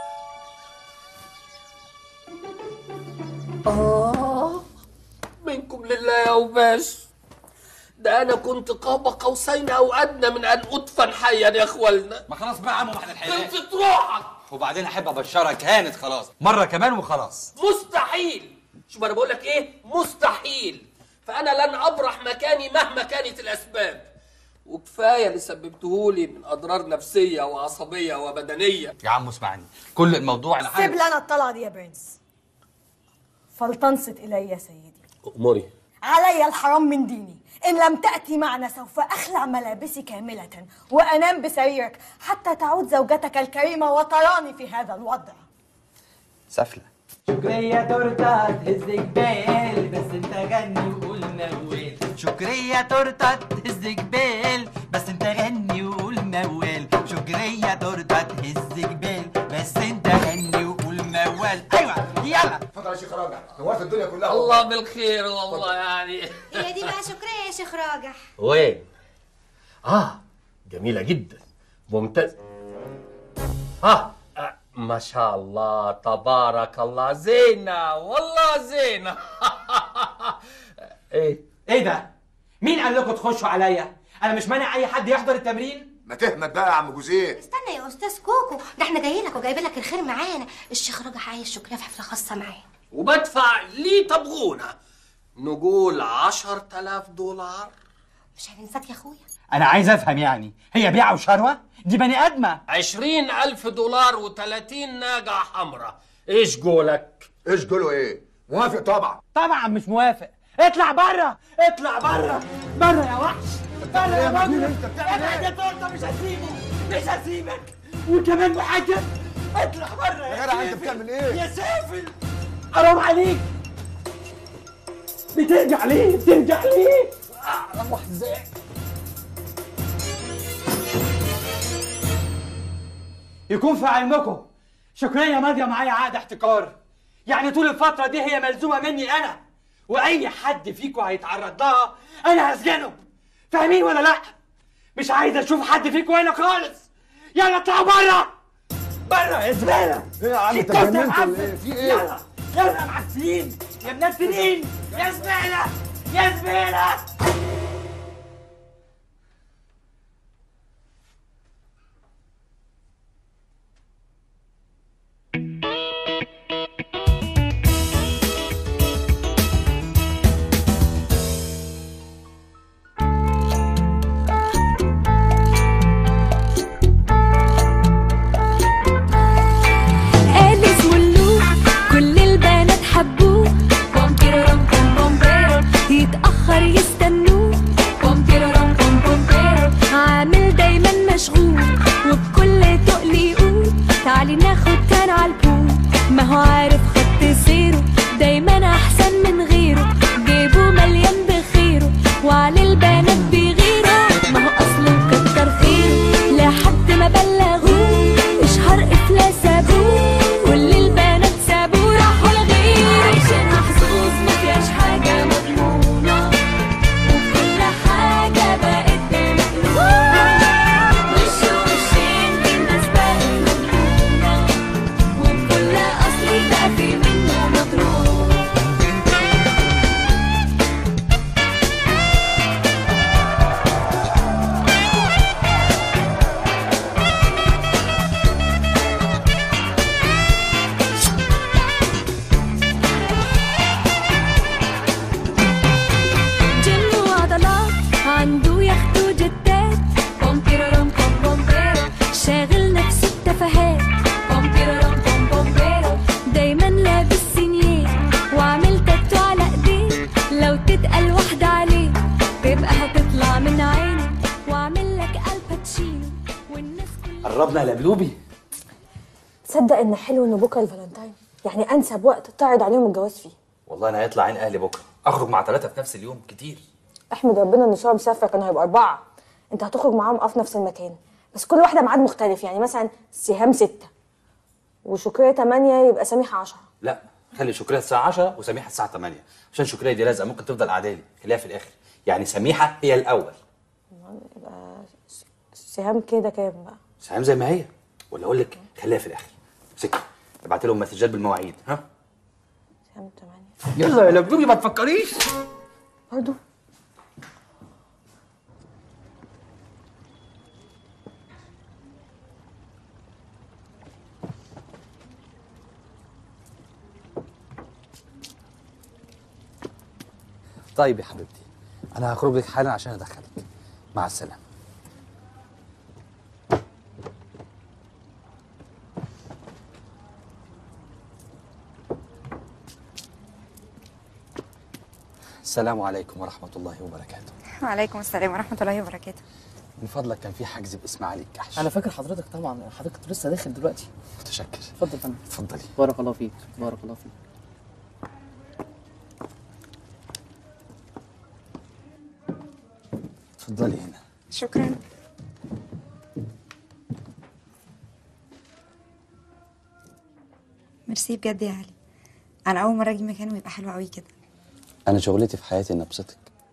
منكم لله يا وباش، ده أنا كنت قاب قوسين أو أدنى من أن أدفن حيا يا إخوالنا. ما خلاص بقى يا عم بعد الحياة. خلصت روحك. وبعدين احب ابشرك هانت خلاص، مرة كمان وخلاص. مستحيل. شوف أنا بقول لك إيه؟ مستحيل. فأنا لن أبرح مكاني مهما كانت الأسباب. وكفاية اللي سببتهولي من أضرار نفسية وعصبية وبدنية. يا عم اسمعني، كل الموضوع سيب لي انا الطلعه دي يا برنس. فلتنصت الي يا سيدي. أموري. علي الحرام من ديني، إن لم تأتي معنا سوف أخلع ملابسي كاملة وأنام بسريرك حتى تعود زوجتك الكريمة وتراني في هذا الوضع. سفلة. شكرية تورتة تهز جبال بس انت غني وقول موال. شكرية تورتة تهز جبال بس انت غني وقول موال. شكرية تورتة تهز جبال بس انت غني وقول موال. ايوه يلا. اتفضل يا شيخ راجع، نورت الدنيا كلها. الله بالخير والله يعني. هي دي بقى شكرية يا شيخ راجح. وين؟ جميلة جدا، ممتاز. ما شاء الله تبارك الله، زينة والله زينة. ايه ده؟ مين قال لكم تخشوا عليا؟ انا مش مانع اي حد يحضر التمرين. ما تهمت بقى يا عم جوزيه. استنى يا استاذ كوكو، ده احنا جايين لك وجايبين لك الخير معانا. الشيخ راجح عايز شكرية في حفلة خاصة معاه وبدفع ليه طبغونة. نقول 10,000 دولار. مش هننساك يا اخويا. انا عايز افهم يعني، هي بيعه وشروه؟ دي بني ادمه. 20,000 دولار و30 ناقة حمراء. ايش قولك؟ ايش قولوا ايه؟ موافق طبعا. طبعا مش موافق. اطلع بره، اطلع بره، بره يا وحش، بره يا راجل. ابعد يا تورته، مش هسيبه، مش هسيبك. وكمان محجب. اطلع بره يا جدع انت بتعمل ايه؟ يا سافل، حرام عليك. بترجع ليه؟ بترجع ليه؟ روح ازاي؟ يكون في علمكم شكرية ماضية معايا عقد احتكار، يعني طول الفترة دي هي ملزومة مني أنا، وأي حد فيكم هيتعرض لها أنا هسجنه. فاهمين ولا لأ؟ مش عايز أشوف حد فيكم هنا خالص. يلا اطلعوا بره، بره يا زبالة. ايه يا عم انت اتجننت ولا ايه؟ في ايه؟ يلا يلا يا معفنين يا منفذين يا زبالة يا زبالة. آليس واللو كل البنات حبوه، بومبيرورم بوم بومبيرو يتأخر يستنوه، بومبيرورم بوم بومبيرو عامل دايما مشغول، وبكل تقل يقول تعالي ناخد كان عالبول، ما هو عارف خط سيره دايما أحسن من غيره، جيبه مليان بخيره وعلى البنات بيغيره، ما هو أصله كتر خيره لحد ما بلغوه اشهر إفلاس أبوه، كل البنات سابوه راحوا لغيره، عايشين محظوظ مفيهاش حاجة مضمونة، وكل حاجة بقت بمجنونة، وش وشين دي الناس بقت مجنونة، وكل أصلي بقى في منه مضروب. جيم وعضلات عنده يخت وجتات، بومبيرورم بوم بومبيرو شاغل نفسه بتفاهات، بومبيرورم بوم بومبيرو دايما لابس سينيه وعامل تاتو على ايديه، لو تتقل واحدة عليه تبقى هتطلع من عينه، وعامل لك الباتشينو والناس كلها. قربنا يا لبلوبي. تصدق ان حلو ان بكره الفالنتاين، يعني انسب وقت تعرض عليهم الجواز فيه. والله انا هيطلع عين اهلي بكره، اخرج مع 3 في نفس اليوم كتير. احمد ربنا ان ساره مسافره، كانوا هيبقوا 4. انت هتخرج معاهم في نفس المكان، بس كل واحده ميعاد مختلف، يعني مثلا سهام 6 وشكرية 8 يبقى سميحه 10. لا خلي شكرية الساعة 10 وسميحة الساعة 8، عشان شكرية دي لازقة ممكن تفضل قاعدة لي، خليها في الآخر، يعني سميحة هي الأول. يبقى سهام كده كام بقى؟ سهام زي ما هي، ولا أقول لك خليها في الآخر. سكة ابعت لهم مسجات بالمواعيد. ها سهام 8. يلا يا لبلوبي ما تفكريش برضه. طيب يا حبيبتي، أنا هخرج لك حالا عشان أدخلك. مع السلامة. السلام عليكم ورحمة الله وبركاته. وعليكم السلام ورحمة الله وبركاته. من فضلك كان في حجز باسم علي الكحش. انا فاكر حضرتك طبعا، حضرتك لسه داخل دلوقتي. متشكر. اتفضل يا فندم. اتفضلي. بارك الله فيك، بارك الله فيك. اتفضلي هنا. شكرا. ميرسي بجد يا علي، انا اول مرة اجي مكان ويبقى حلو قوي كده. أنا شغلتي في حياتي إني أبسطك.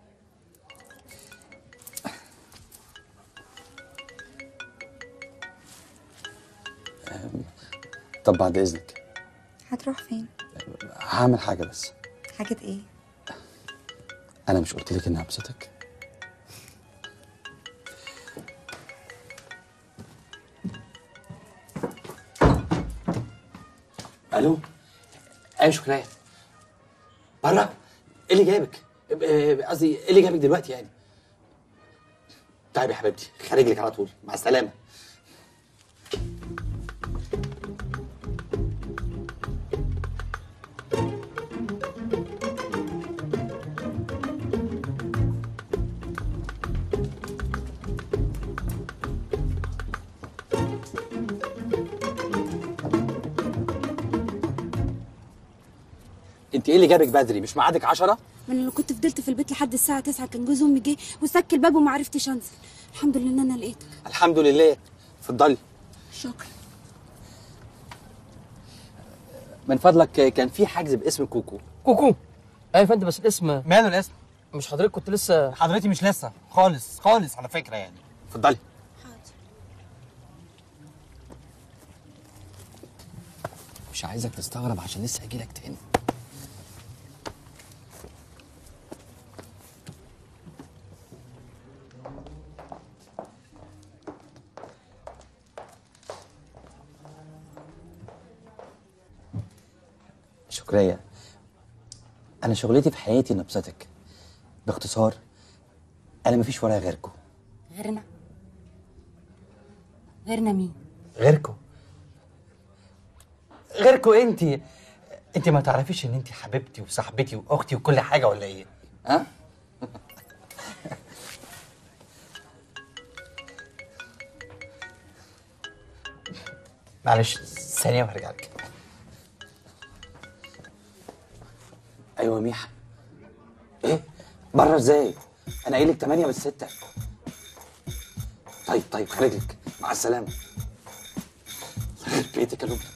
طب بعد إذنك هتروح فين؟ هعمل حاجة بس. حاجة ايه؟ أنا مش قلت لك إني هبسطك؟ ألو. أيوة شكرية. بره؟ ايه اللي جابك؟ قصدي ايه اللي جابك دلوقتي يعني؟ طيب يا حبيبتي خارج لك على طول، مع السلامه. انت ايه اللي جابك بدري؟ مش ميعادك 10؟ من اللي كنت فضلت في البيت لحد الساعة 9 كان جوز امي جه وسك الباب وما عرفتش انزل. الحمد لله ان انا لقيتك. الحمد لله. اتفضلي. شكرا. من فضلك كان في حجز باسم كوكو. كوكو؟ ايوه يا فندم بس الاسم ماله الاسم؟ مش حضرتك كنت لسه؟ حضرتي مش لسه خالص خالص على فكره يعني. اتفضلي. مش عايزك تستغرب عشان لسه هجيلك تاني. شكرية، أنا شغلتي في حياتي نبسطك. باختصار أنا مفيش ورايا غيركم. غيرنا؟ غيرنا مين؟ غيركم انت ما تعرفيش ان انت حبيبتي وصاحبتي واختي وكل حاجه ولا ايه؟ ها؟ معلش ثانيه وهرجع لك. ايوه ميحا. ايه؟ بره ازاي؟ انا قايل لك 8 بس 6. طيب خارج لك، مع السلامه. يخرب بيتك يا لبنى.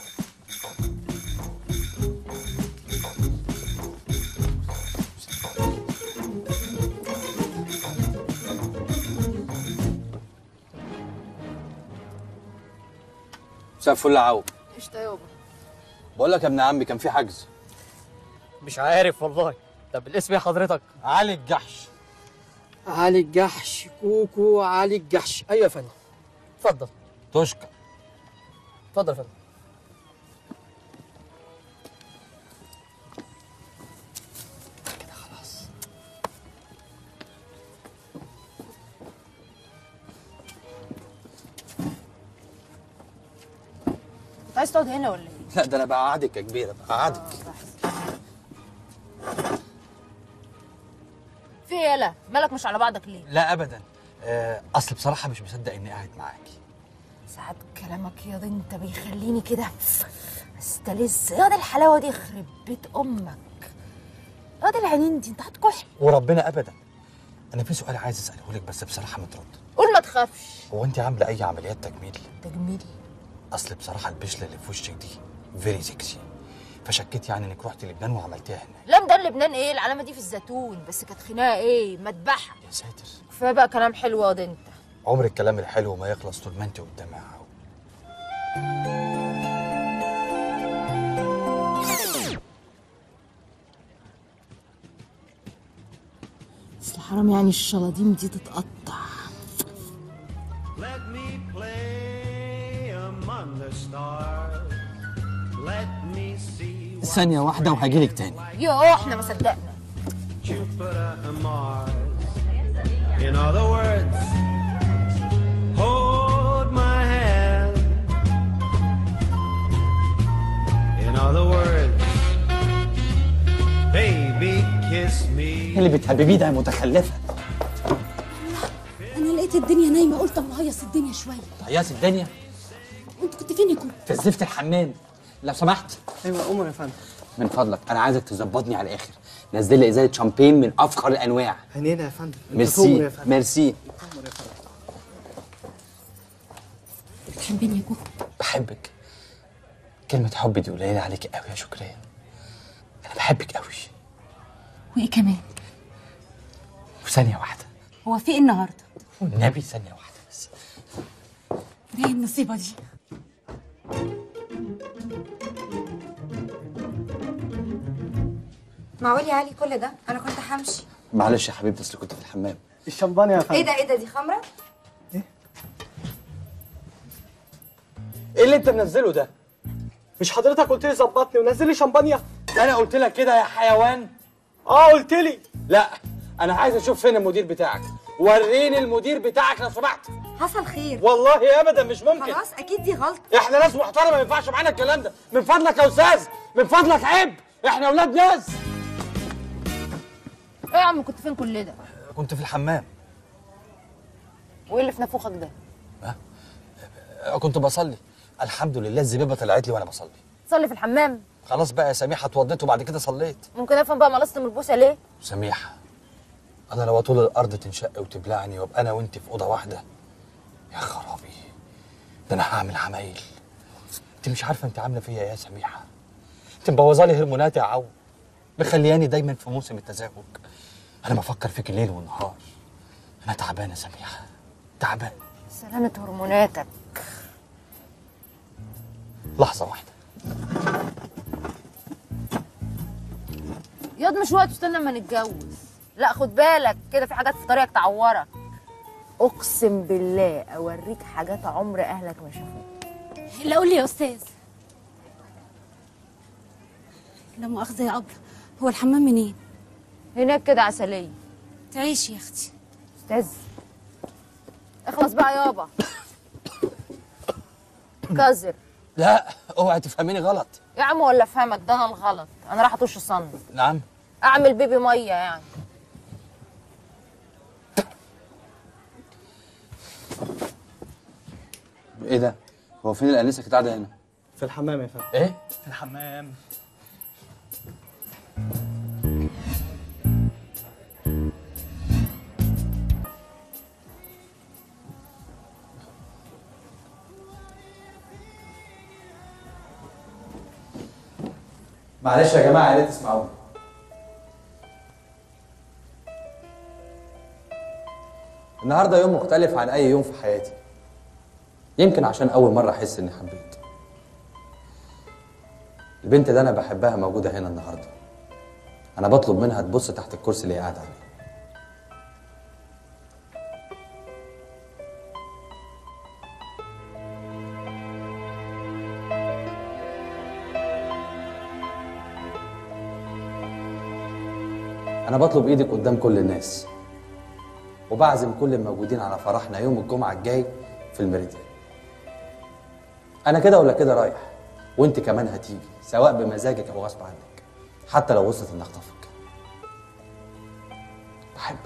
مساء الفل يا عو. قشطة يابا. بقول لك يا ابن عمي كان في حجز. مش عارف والله. طب الاسم ايه حضرتك؟ علي الجحش. علي الجحش. كوكو علي الجحش. ايوه يا فندم. اتفضل. تشكر. اتفضل يا فندم. كده خلاص. انت عايز تقعد هنا ولا ايه؟ لا ده انا بقعدك يا كبيره، بقعدك. في ايه يالا؟ مالك مش على بعضك ليه؟ لا ابدا. اصل بصراحه مش مصدق اني قاعد معاكي. ساعات كلامك ياض انت بيخليني كده استلذ. ياض الحلاوه دي يخرب بيت امك. ياض العينين دي انت هتكح. وربنا ابدا. انا في سؤال عايز اساله لك بس بصراحه ما ترد. قول ما تخافش. هو انت عامله اي عمليات تجميل؟ تجميل؟ اصل بصراحه البشله اللي في وشك دي فيري سكسي، فشكيت يعني انك رحتي لبنان وعملتيها هناك. لا مدار لبنان ايه؟ العلامه دي في الزيتون بس. كانت خناقه ايه؟ مذبحه. يا ساتر. كفايه بقى كلام حلو ياض انت. عمر الكلام الحلو ما يخلص طول ما انت قدامي يا عو. اصل حرام يعني الشلاضيم دي تتقطع. ثانيه واحده وهجيلك تاني. يوه احنا ما صدقنا. In other words, hold my hand. In other words, baby kiss me. اللي بتحببيه ده يا متخلفه. انا لقيت الدنيا نايمه قلت اما اهيص الدنيا شويه. هياص الدنيا؟ وانت كنت فين يا كوكو؟ في زفت الحمام. لو سمحت. ايوه امر يا فندم. من فضلك انا عايزك تظبطني على الاخر. نزل لي ازازه شامبين من افخر الانواع. هنينا يا فندم. ميرسي ميرسي. بتحبني يا كوكو؟ بحبك. كلمه حب دي قليله عليكي قوي يا شكرية. انا بحبك قوي. وايه كمان؟ وثانيه واحده. هو في ايه النهارده؟ والنبي ثانيه واحده بس. ايه النصيبه دي؟ معقول يا علي كل ده؟ انا كنت همشي. معلش يا حبيبتي اصل كنت في الحمام. الشمبانيا يا فندم. ايه ده دي خمره؟ ايه اللي انت منزله ده؟ مش حضرتك قلت لي ظبطني ونزل لي شمبانيا؟ انا قلت لك كده يا حيوان؟ قلت لي لا. انا عايز اشوف فين المدير بتاعك. وريني المدير بتاعك لو سمحت. حصل خير. والله ابدا مش ممكن. خلاص اكيد دي غلطه. احنا ناس محترمه ما ينفعش معانا الكلام ده. من فضلك يا استاذ، من فضلك عيب. احنا اولاد ناس. ايه يا عم كنت فين كل ده؟ كنت في الحمام. وايه اللي في نافوخك ده؟ كنت بصلي. الحمد لله الزبيبه طلعت لي وانا بصلي. تصلي في الحمام؟ خلاص بقى يا سميحه، اتوضيت وبعد كده صليت. ممكن افهم بقى ملصت من البوسه ليه؟ سميحه، انا لو طول الارض تنشق وتبلعني وابقى انا وانت في اوضه واحده، يا خرابي، ده انا هعمل عمايل. انت مش عارفه انت عامله فيا ايه يا سميحه. انت مبوظالي هرموناتي يا عو، مخلياني دايما في موسم التزاوج. انا بفكر فيك الليل والنهار. انا تعبان يا سميحه، تعبان. سلامة هرموناتك. لحظه واحده. ياض مش وقت استنى اما نتجوز. لا خد بالك كده في حاجات في طريقك تعورك. اقسم بالله اوريك حاجات عمر اهلك ما شافوها. لا قول لي يا استاذ. لا مؤاخذه يا ابله، هو الحمام منين؟ هناك كده عسليه. تعيش يا اختي. استاذ اخلص بقى يابا. كزر. لا اوعي تفهميني غلط. يا عم ولا افهمك، ده انا الغلط. انا راح اطش صن. نعم. اعمل بيبي ميه يعني. ايه ده؟ هو فين الانسه كانت قاعده هنا؟ في الحمام يا فندم. ايه؟ في الحمام. معلش يا جماعه، يا ريت تسمعوني. النهارده يوم مختلف عن اي يوم في حياتي. يمكن عشان اول مره احس اني حبيت. البنت اللي انا بحبها موجوده هنا النهارده. انا بطلب منها تبص تحت الكرسي اللي هي قاعده عليه. أنا بطلب إيدك قدام كل الناس، وبعزم كل الموجودين على فرحنا يوم الجمعة الجاي في الميريديان. أنا كده ولا كده رايح، وأنت كمان هتيجي سواء بمزاجك أو غصب عنك، حتى لو وصلت إن أخطفك. بحبك.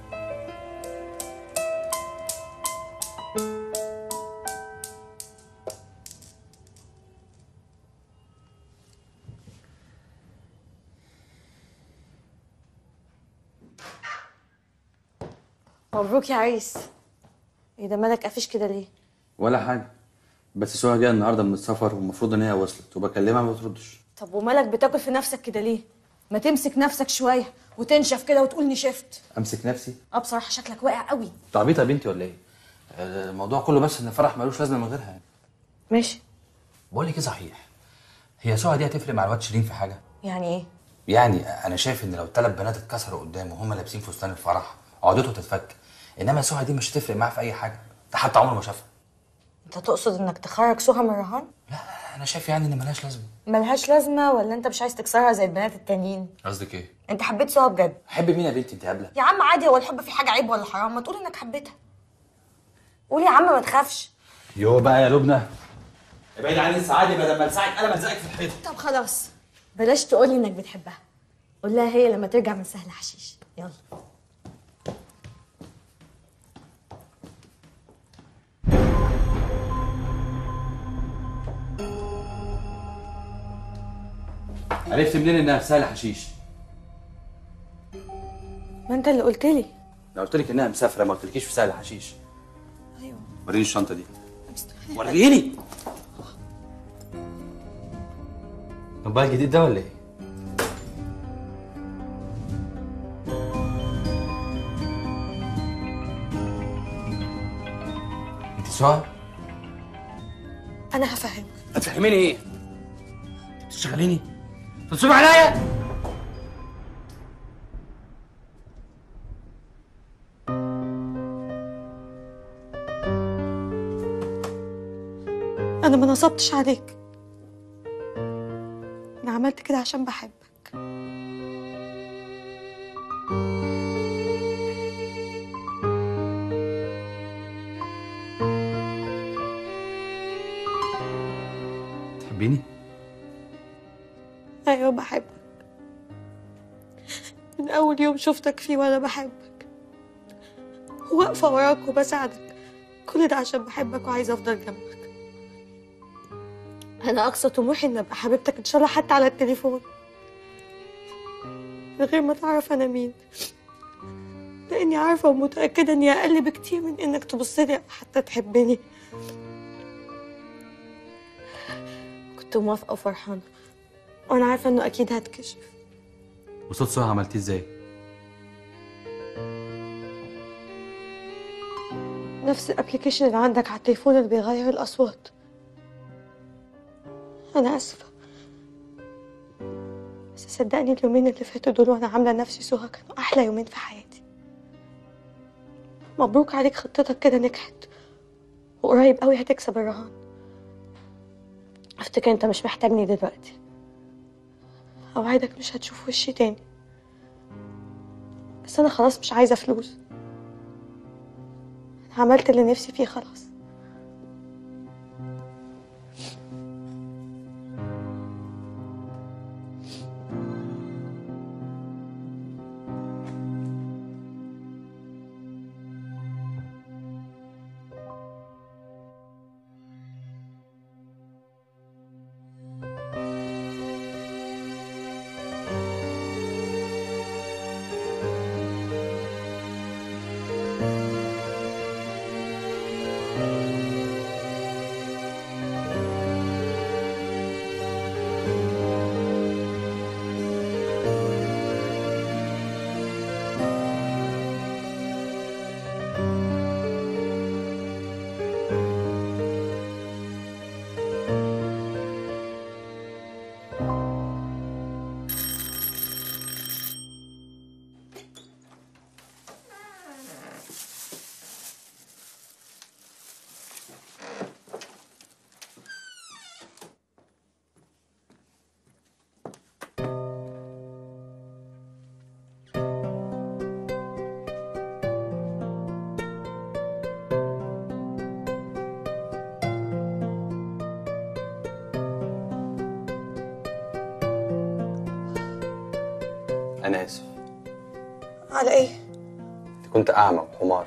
مبروك يا عريس. ايه ده مالك قافش كده ليه؟ ولا حاجه، بس سهى جايه النهارده من السفر والمفروض ان هي وصلت وبكلمها ما بتردش. طب ومالك بتاكل في نفسك كده ليه؟ ما تمسك نفسك شويه وتنشف كده وتقول نشفت. امسك نفسي؟ بصراحه شكلك واقع قوي. انت عبيطه يا بنتي ولا ايه؟ الموضوع كله بس ان الفرح ملوش لازمه من غيرها يعني. ماشي. بقول لك ايه صحيح، هي سهى دي هتفرق مع الواد شيرين في حاجه؟ يعني ايه؟ يعني انا شايف ان لو 3 بنات اتكسروا قدامه وهم لابسين فستان الفرح عقدته تتفك، انما سهى دي مش هتفرق معاه في اي حاجه، ده حتى عمره ما شافها. انت تقصد انك تخرج سهى من الرهان؟ لا انا شايف يعني ان ملهاش لازمه. ملهاش لازمه ولا انت مش عايز تكسرها زي البنات التانيين؟ قصدك ايه؟ انت حبيت سهى بجد؟ حب مين يا بنتي انت هبله؟ يا عم عادي، هو الحب في حاجه عيب ولا حرام؟ ما تقول انك حبيتها. قول يا عم ما تخافش. يو بقى يا لبنى، ابعد عني السعاده بدل ما الساعه انا ملزقك في الحيط. طب خلاص بلاش تقولي انك بتحبها، قول لها هي لما ترجع من سهل حشيش. يلا. عرفت منين انها في سهل حشيش؟ ما انت اللي قلت لي. انا قلت لك انها مسافره، ما قلتلكيش في سهل حشيش. ايوه. وريني الشنطه دي. وريني. موبايل جديد ده ولا ايه؟ انت سهى؟ انا هفهمك. هتفهميني ايه؟ انت بتشتغليني؟ تنصبي عليا؟ انا ما نصبتش عليك، انا عملت كده عشان بحبك. بتحبيني؟ ايوه بحبك. من اول يوم شفتك فيه وانا بحبك، واقفه وراك وبساعدك، كل ده عشان بحبك وعايزه افضل جنبك. انا اقصى طموحي ان ابقى حبيبتك ان شاء الله حتى على التليفون، من غير ما تعرف انا مين، لاني عارفه ومتاكده اني اقل بكتير من انك تبصلي حتى تحبني. كنت موافقه وفرحانه، وانا عارفه انه اكيد هتكشف. وصوت سهى عملتيه ازاي؟ نفس الابلكيشن اللي عندك على التليفون اللي بيغير الاصوات. انا اسفه، بس صدقني اليومين اللي فاتوا دول وانا عامله نفسي سهى كانوا احلى يومين في حياتي. مبروك عليك، خطتك كده نجحت، وقريب قوي هتكسب الرهان. افتكر انت مش محتاجني دلوقتي، اوعدك مش هتشوف وشي تاني، بس انا خلاص مش عايزه فلوس. انا عملت اللي نفسي فيه خلاص. أنا آسف. على ايه؟ كنت أعمى وحمار.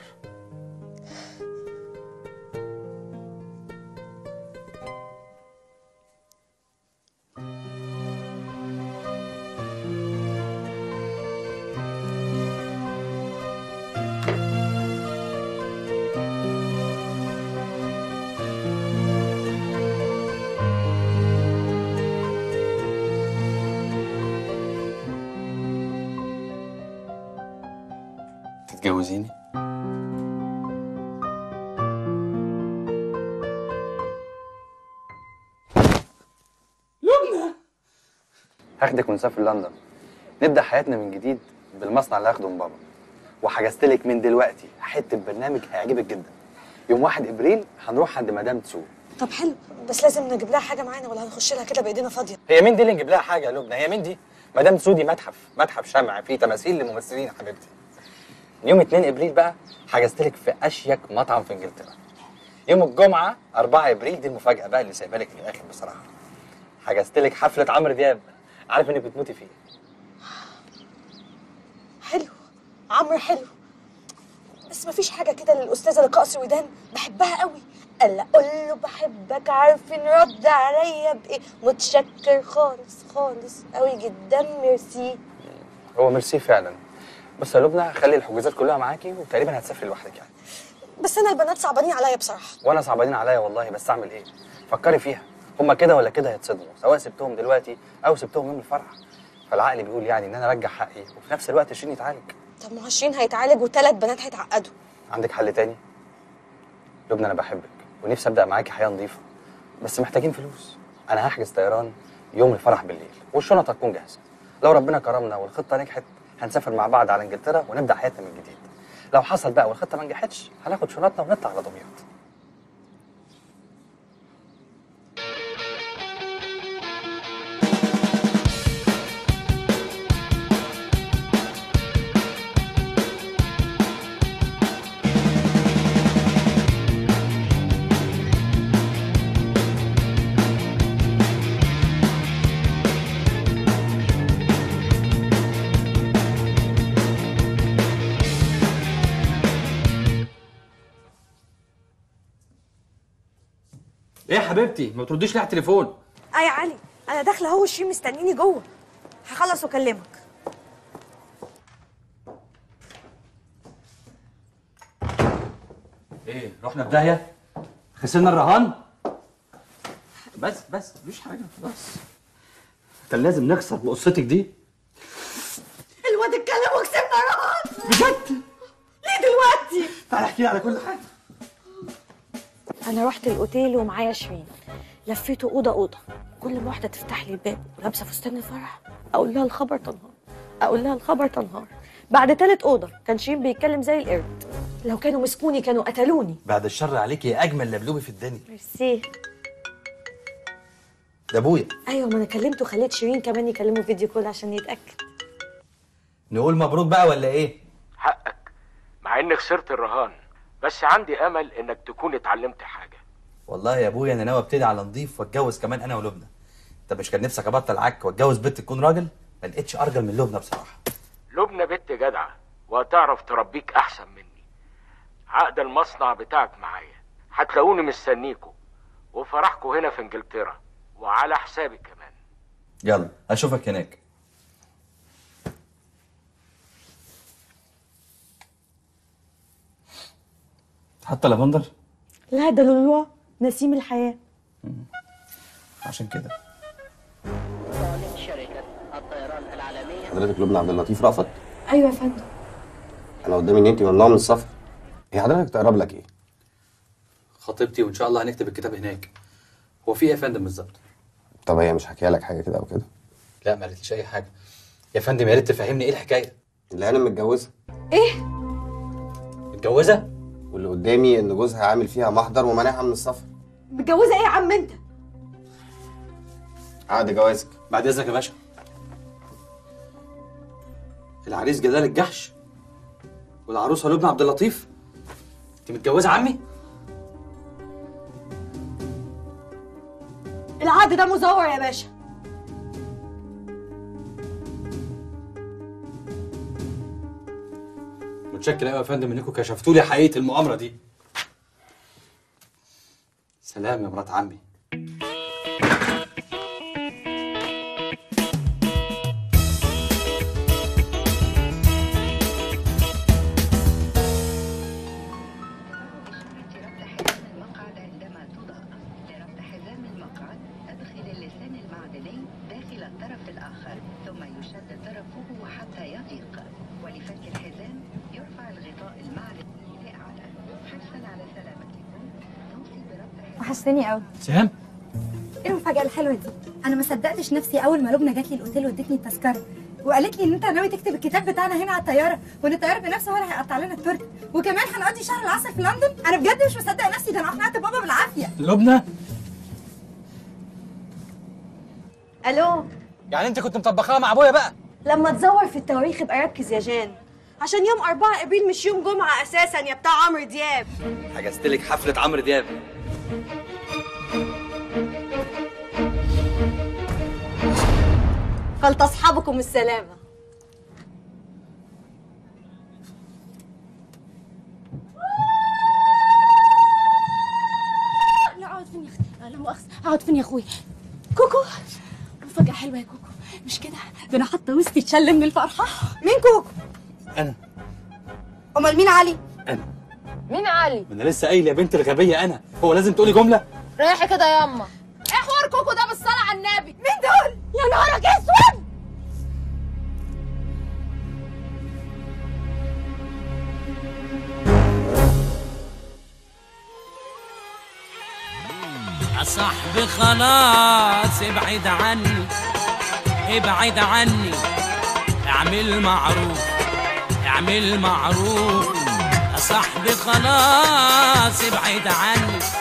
تتجوزيني؟ لبنى، هاخدك ونسافر لندن، نبدأ حياتنا من جديد بالمصنع اللي هاخده من بابا. وحجزتلك من دلوقتي حتة برنامج هيعجبك جدا. يوم 1 إبريل هنروح عند مدام تسو. طب حلو، بس لازم نجيب لها حاجه معانا ولا هنخش لها كده بايدينا فاضيه؟ هي مين دي اللي نجيب لها حاجة يا لبنى؟ هي مين دي؟ مدام تسو دي متحف شمع فيه تماثيل لممثلين يا حبيبتي. يوم 2 إبريل بقى حجزتلك في أشيك مطعم في إنجلترا. يوم الجمعة 4 إبريل دي المفاجأة بقى اللي سايبها لك للآخر بصراحة. حجزتلك حفلة عمرو دياب، عارف إنك بتموتي فيه. حلو، عمرو حلو، بس مفيش حاجه كده للاستاذه لقاء سويدان بحبها قوي. قال اقول له بحبك، عارفين رد عليا بايه؟ متشكر خالص خالص قوي جدا، ميرسي. هو ميرسي فعلا، بس يا لبنى خلي الحجوزات كلها معاكي وتقريبا هتسافري لوحدك يعني. بس انا البنات صعبانين عليا بصراحه. وانا صعبانين عليا والله، بس اعمل ايه؟ فكري فيها، هما كده ولا كده هيتصدموا، سواء سبتهم دلوقتي او سبتهم يوم الفرح. فالعقل بيقول يعني ان انا ارجع حقي وفي نفس الوقت شيرين يتعالج. طب ما هو شيرين هيتعالج وثلاث بنات هيتعقدوا. عندك حل تاني؟ لبنى انا بحبك ونفسي ابدا معاكي حياه نظيفه، بس محتاجين فلوس. انا هحجز طيران يوم الفرح بالليل والشنط هتكون جاهزه. لو ربنا كرمنا والخطه نجحت هنسافر مع بعض على انجلترا ونبدا حياتنا من جديد. لو حصل بقى والخطه ما نجحتش هناخد شنطنا ونطلع على دمياط. ايه يا حبيبتي ما بترديش ليه على التليفون؟ يا علي انا داخله اهو، شيرين مستنيني جوه، هخلص واكلمك. ايه رحنا في داهيه؟ خسرنا الرهان؟ بس مفيش حاجه خلاص. كان لازم نخسر بقصتك دي. الواد اتكلم وكسبنا رهان بجد؟ ليه دلوقتي؟ تعالى احكي لي على كل حاجه. انا رحت الاوتيل ومعايا شيرين، لفيته اوضه اوضه، كل ما واحده تفتح لي الباب ولابسه فستان الفرح اقول لها الخبر تنهار، اقول لها الخبر تنهار. بعد تالت اوضه كان شيرين بيتكلم زي القرد، لو كانوا مسكوني كانوا قتلوني. بعد الشر عليكي يا اجمل لبلوبي في الدنيا. ميرسي. ده ابويا. ايوه ما انا كلمته وخليت شيرين كمان يكلمه فيديو كول عشان يتاكد. نقول مبروك بقى ولا ايه؟ حقك مع انك خسرت الرهان، بس عندي امل انك تكون اتعلمت حاجه. والله يا ابويا انا ناوي ابتدي على نضيف واتجوز كمان انا ولبنى. انت مش كان نفسك ابطل عك واتجوز بنت تكون راجل؟ ما لقيتش ارجل من لبنى بصراحه. لبنى بنت جدعه وهتعرف تربيك احسن مني. عقد المصنع بتاعك معايا، هتلاقوني مستنيكوا وفرحكوا هنا في انجلترا وعلى حسابي كمان. يلا اشوفك هناك. حتى لافندر؟ لا ده لولوا نسيم الحياه. عشان كده شركة الطيران العالمية. حضرتك لبنى عبد اللطيف رأفت؟ ايوه يا فندم. انا قدامي ان انت ممنوعه من السفر. هي حضرتك تقرب لك ايه؟ خطيبتي وان شاء الله هنكتب الكتاب هناك. هو في ايه يا فندم بالظبط؟ طب هي مش حكايه لك حاجه كده او كده؟ لا ما قالتليش اي حاجه. يا فندم يا ريت تفهمني ايه الحكايه؟ اللي انا متجوزه. ايه؟ متجوزه؟ واللي قدامي ان جوزها عامل فيها محضر ومانعها من السفر. متجوزه ايه يا عم انت؟ عقد جوازك. بعد اذنك يا باشا. العريس جلال الجحش والعروسه لبنى عبد اللطيف. انت متجوزه عمي؟ العقد ده مزور يا باشا. متشكر قوي يا فندم انكم كشفتوا لي حقيقه المؤامره دي. سلام يا مرات عمي. وحشتني قوي. سهام؟ ايه المفاجأة الحلوة دي؟ أنا ما صدقتش نفسي أول ما لبنى جات لي الأوتيل وادتني التذكرة، وقالت لي إن أنت ناوي تكتب الكتاب بتاعنا هنا على الطيارة، وإن الطيار بنفسه هو اللي هيقطع لنا التورته، وكمان هنقضي شهر العسل في لندن. أنا بجد مش مصدقة نفسي، ده أنا أقنعت بابا بالعافية. لبنى؟ الو. يعني أنت كنت مطبخاها مع أبويا بقى؟ لما تزور في التواريخ ابقى ركز يا جان، عشان يوم 4 ابريل مش يوم جمعه اساسا يا بتاع عمرو دياب. حجزت لك حفله عمرو دياب. قلت اصحابكم السلامه. لا اقعد فين يا اختي؟ لا مؤاخذة، اقعد فين يا اخوي؟ كوكو مفاجأة حلوة يا كوكو، مش كده؟ ده انا حاطة وسطي تشل من الفرحة. مين كوكو؟ أنا. أمال مين علي؟ أنا. مين علي؟ ما أنا لسه قايل يا بنت الغبية أنا، هو لازم تقولي جملة؟ رايحة كده ياما. ايه حوار كوكو ده بالصلاة على النبي؟ مين دول؟ يا نهارك اسود! يا صاحبي خلاص ابعد عني، ابعد عني، اعمل معروف، اعمل معروف. يا صاحبي خلاص ابعد عني،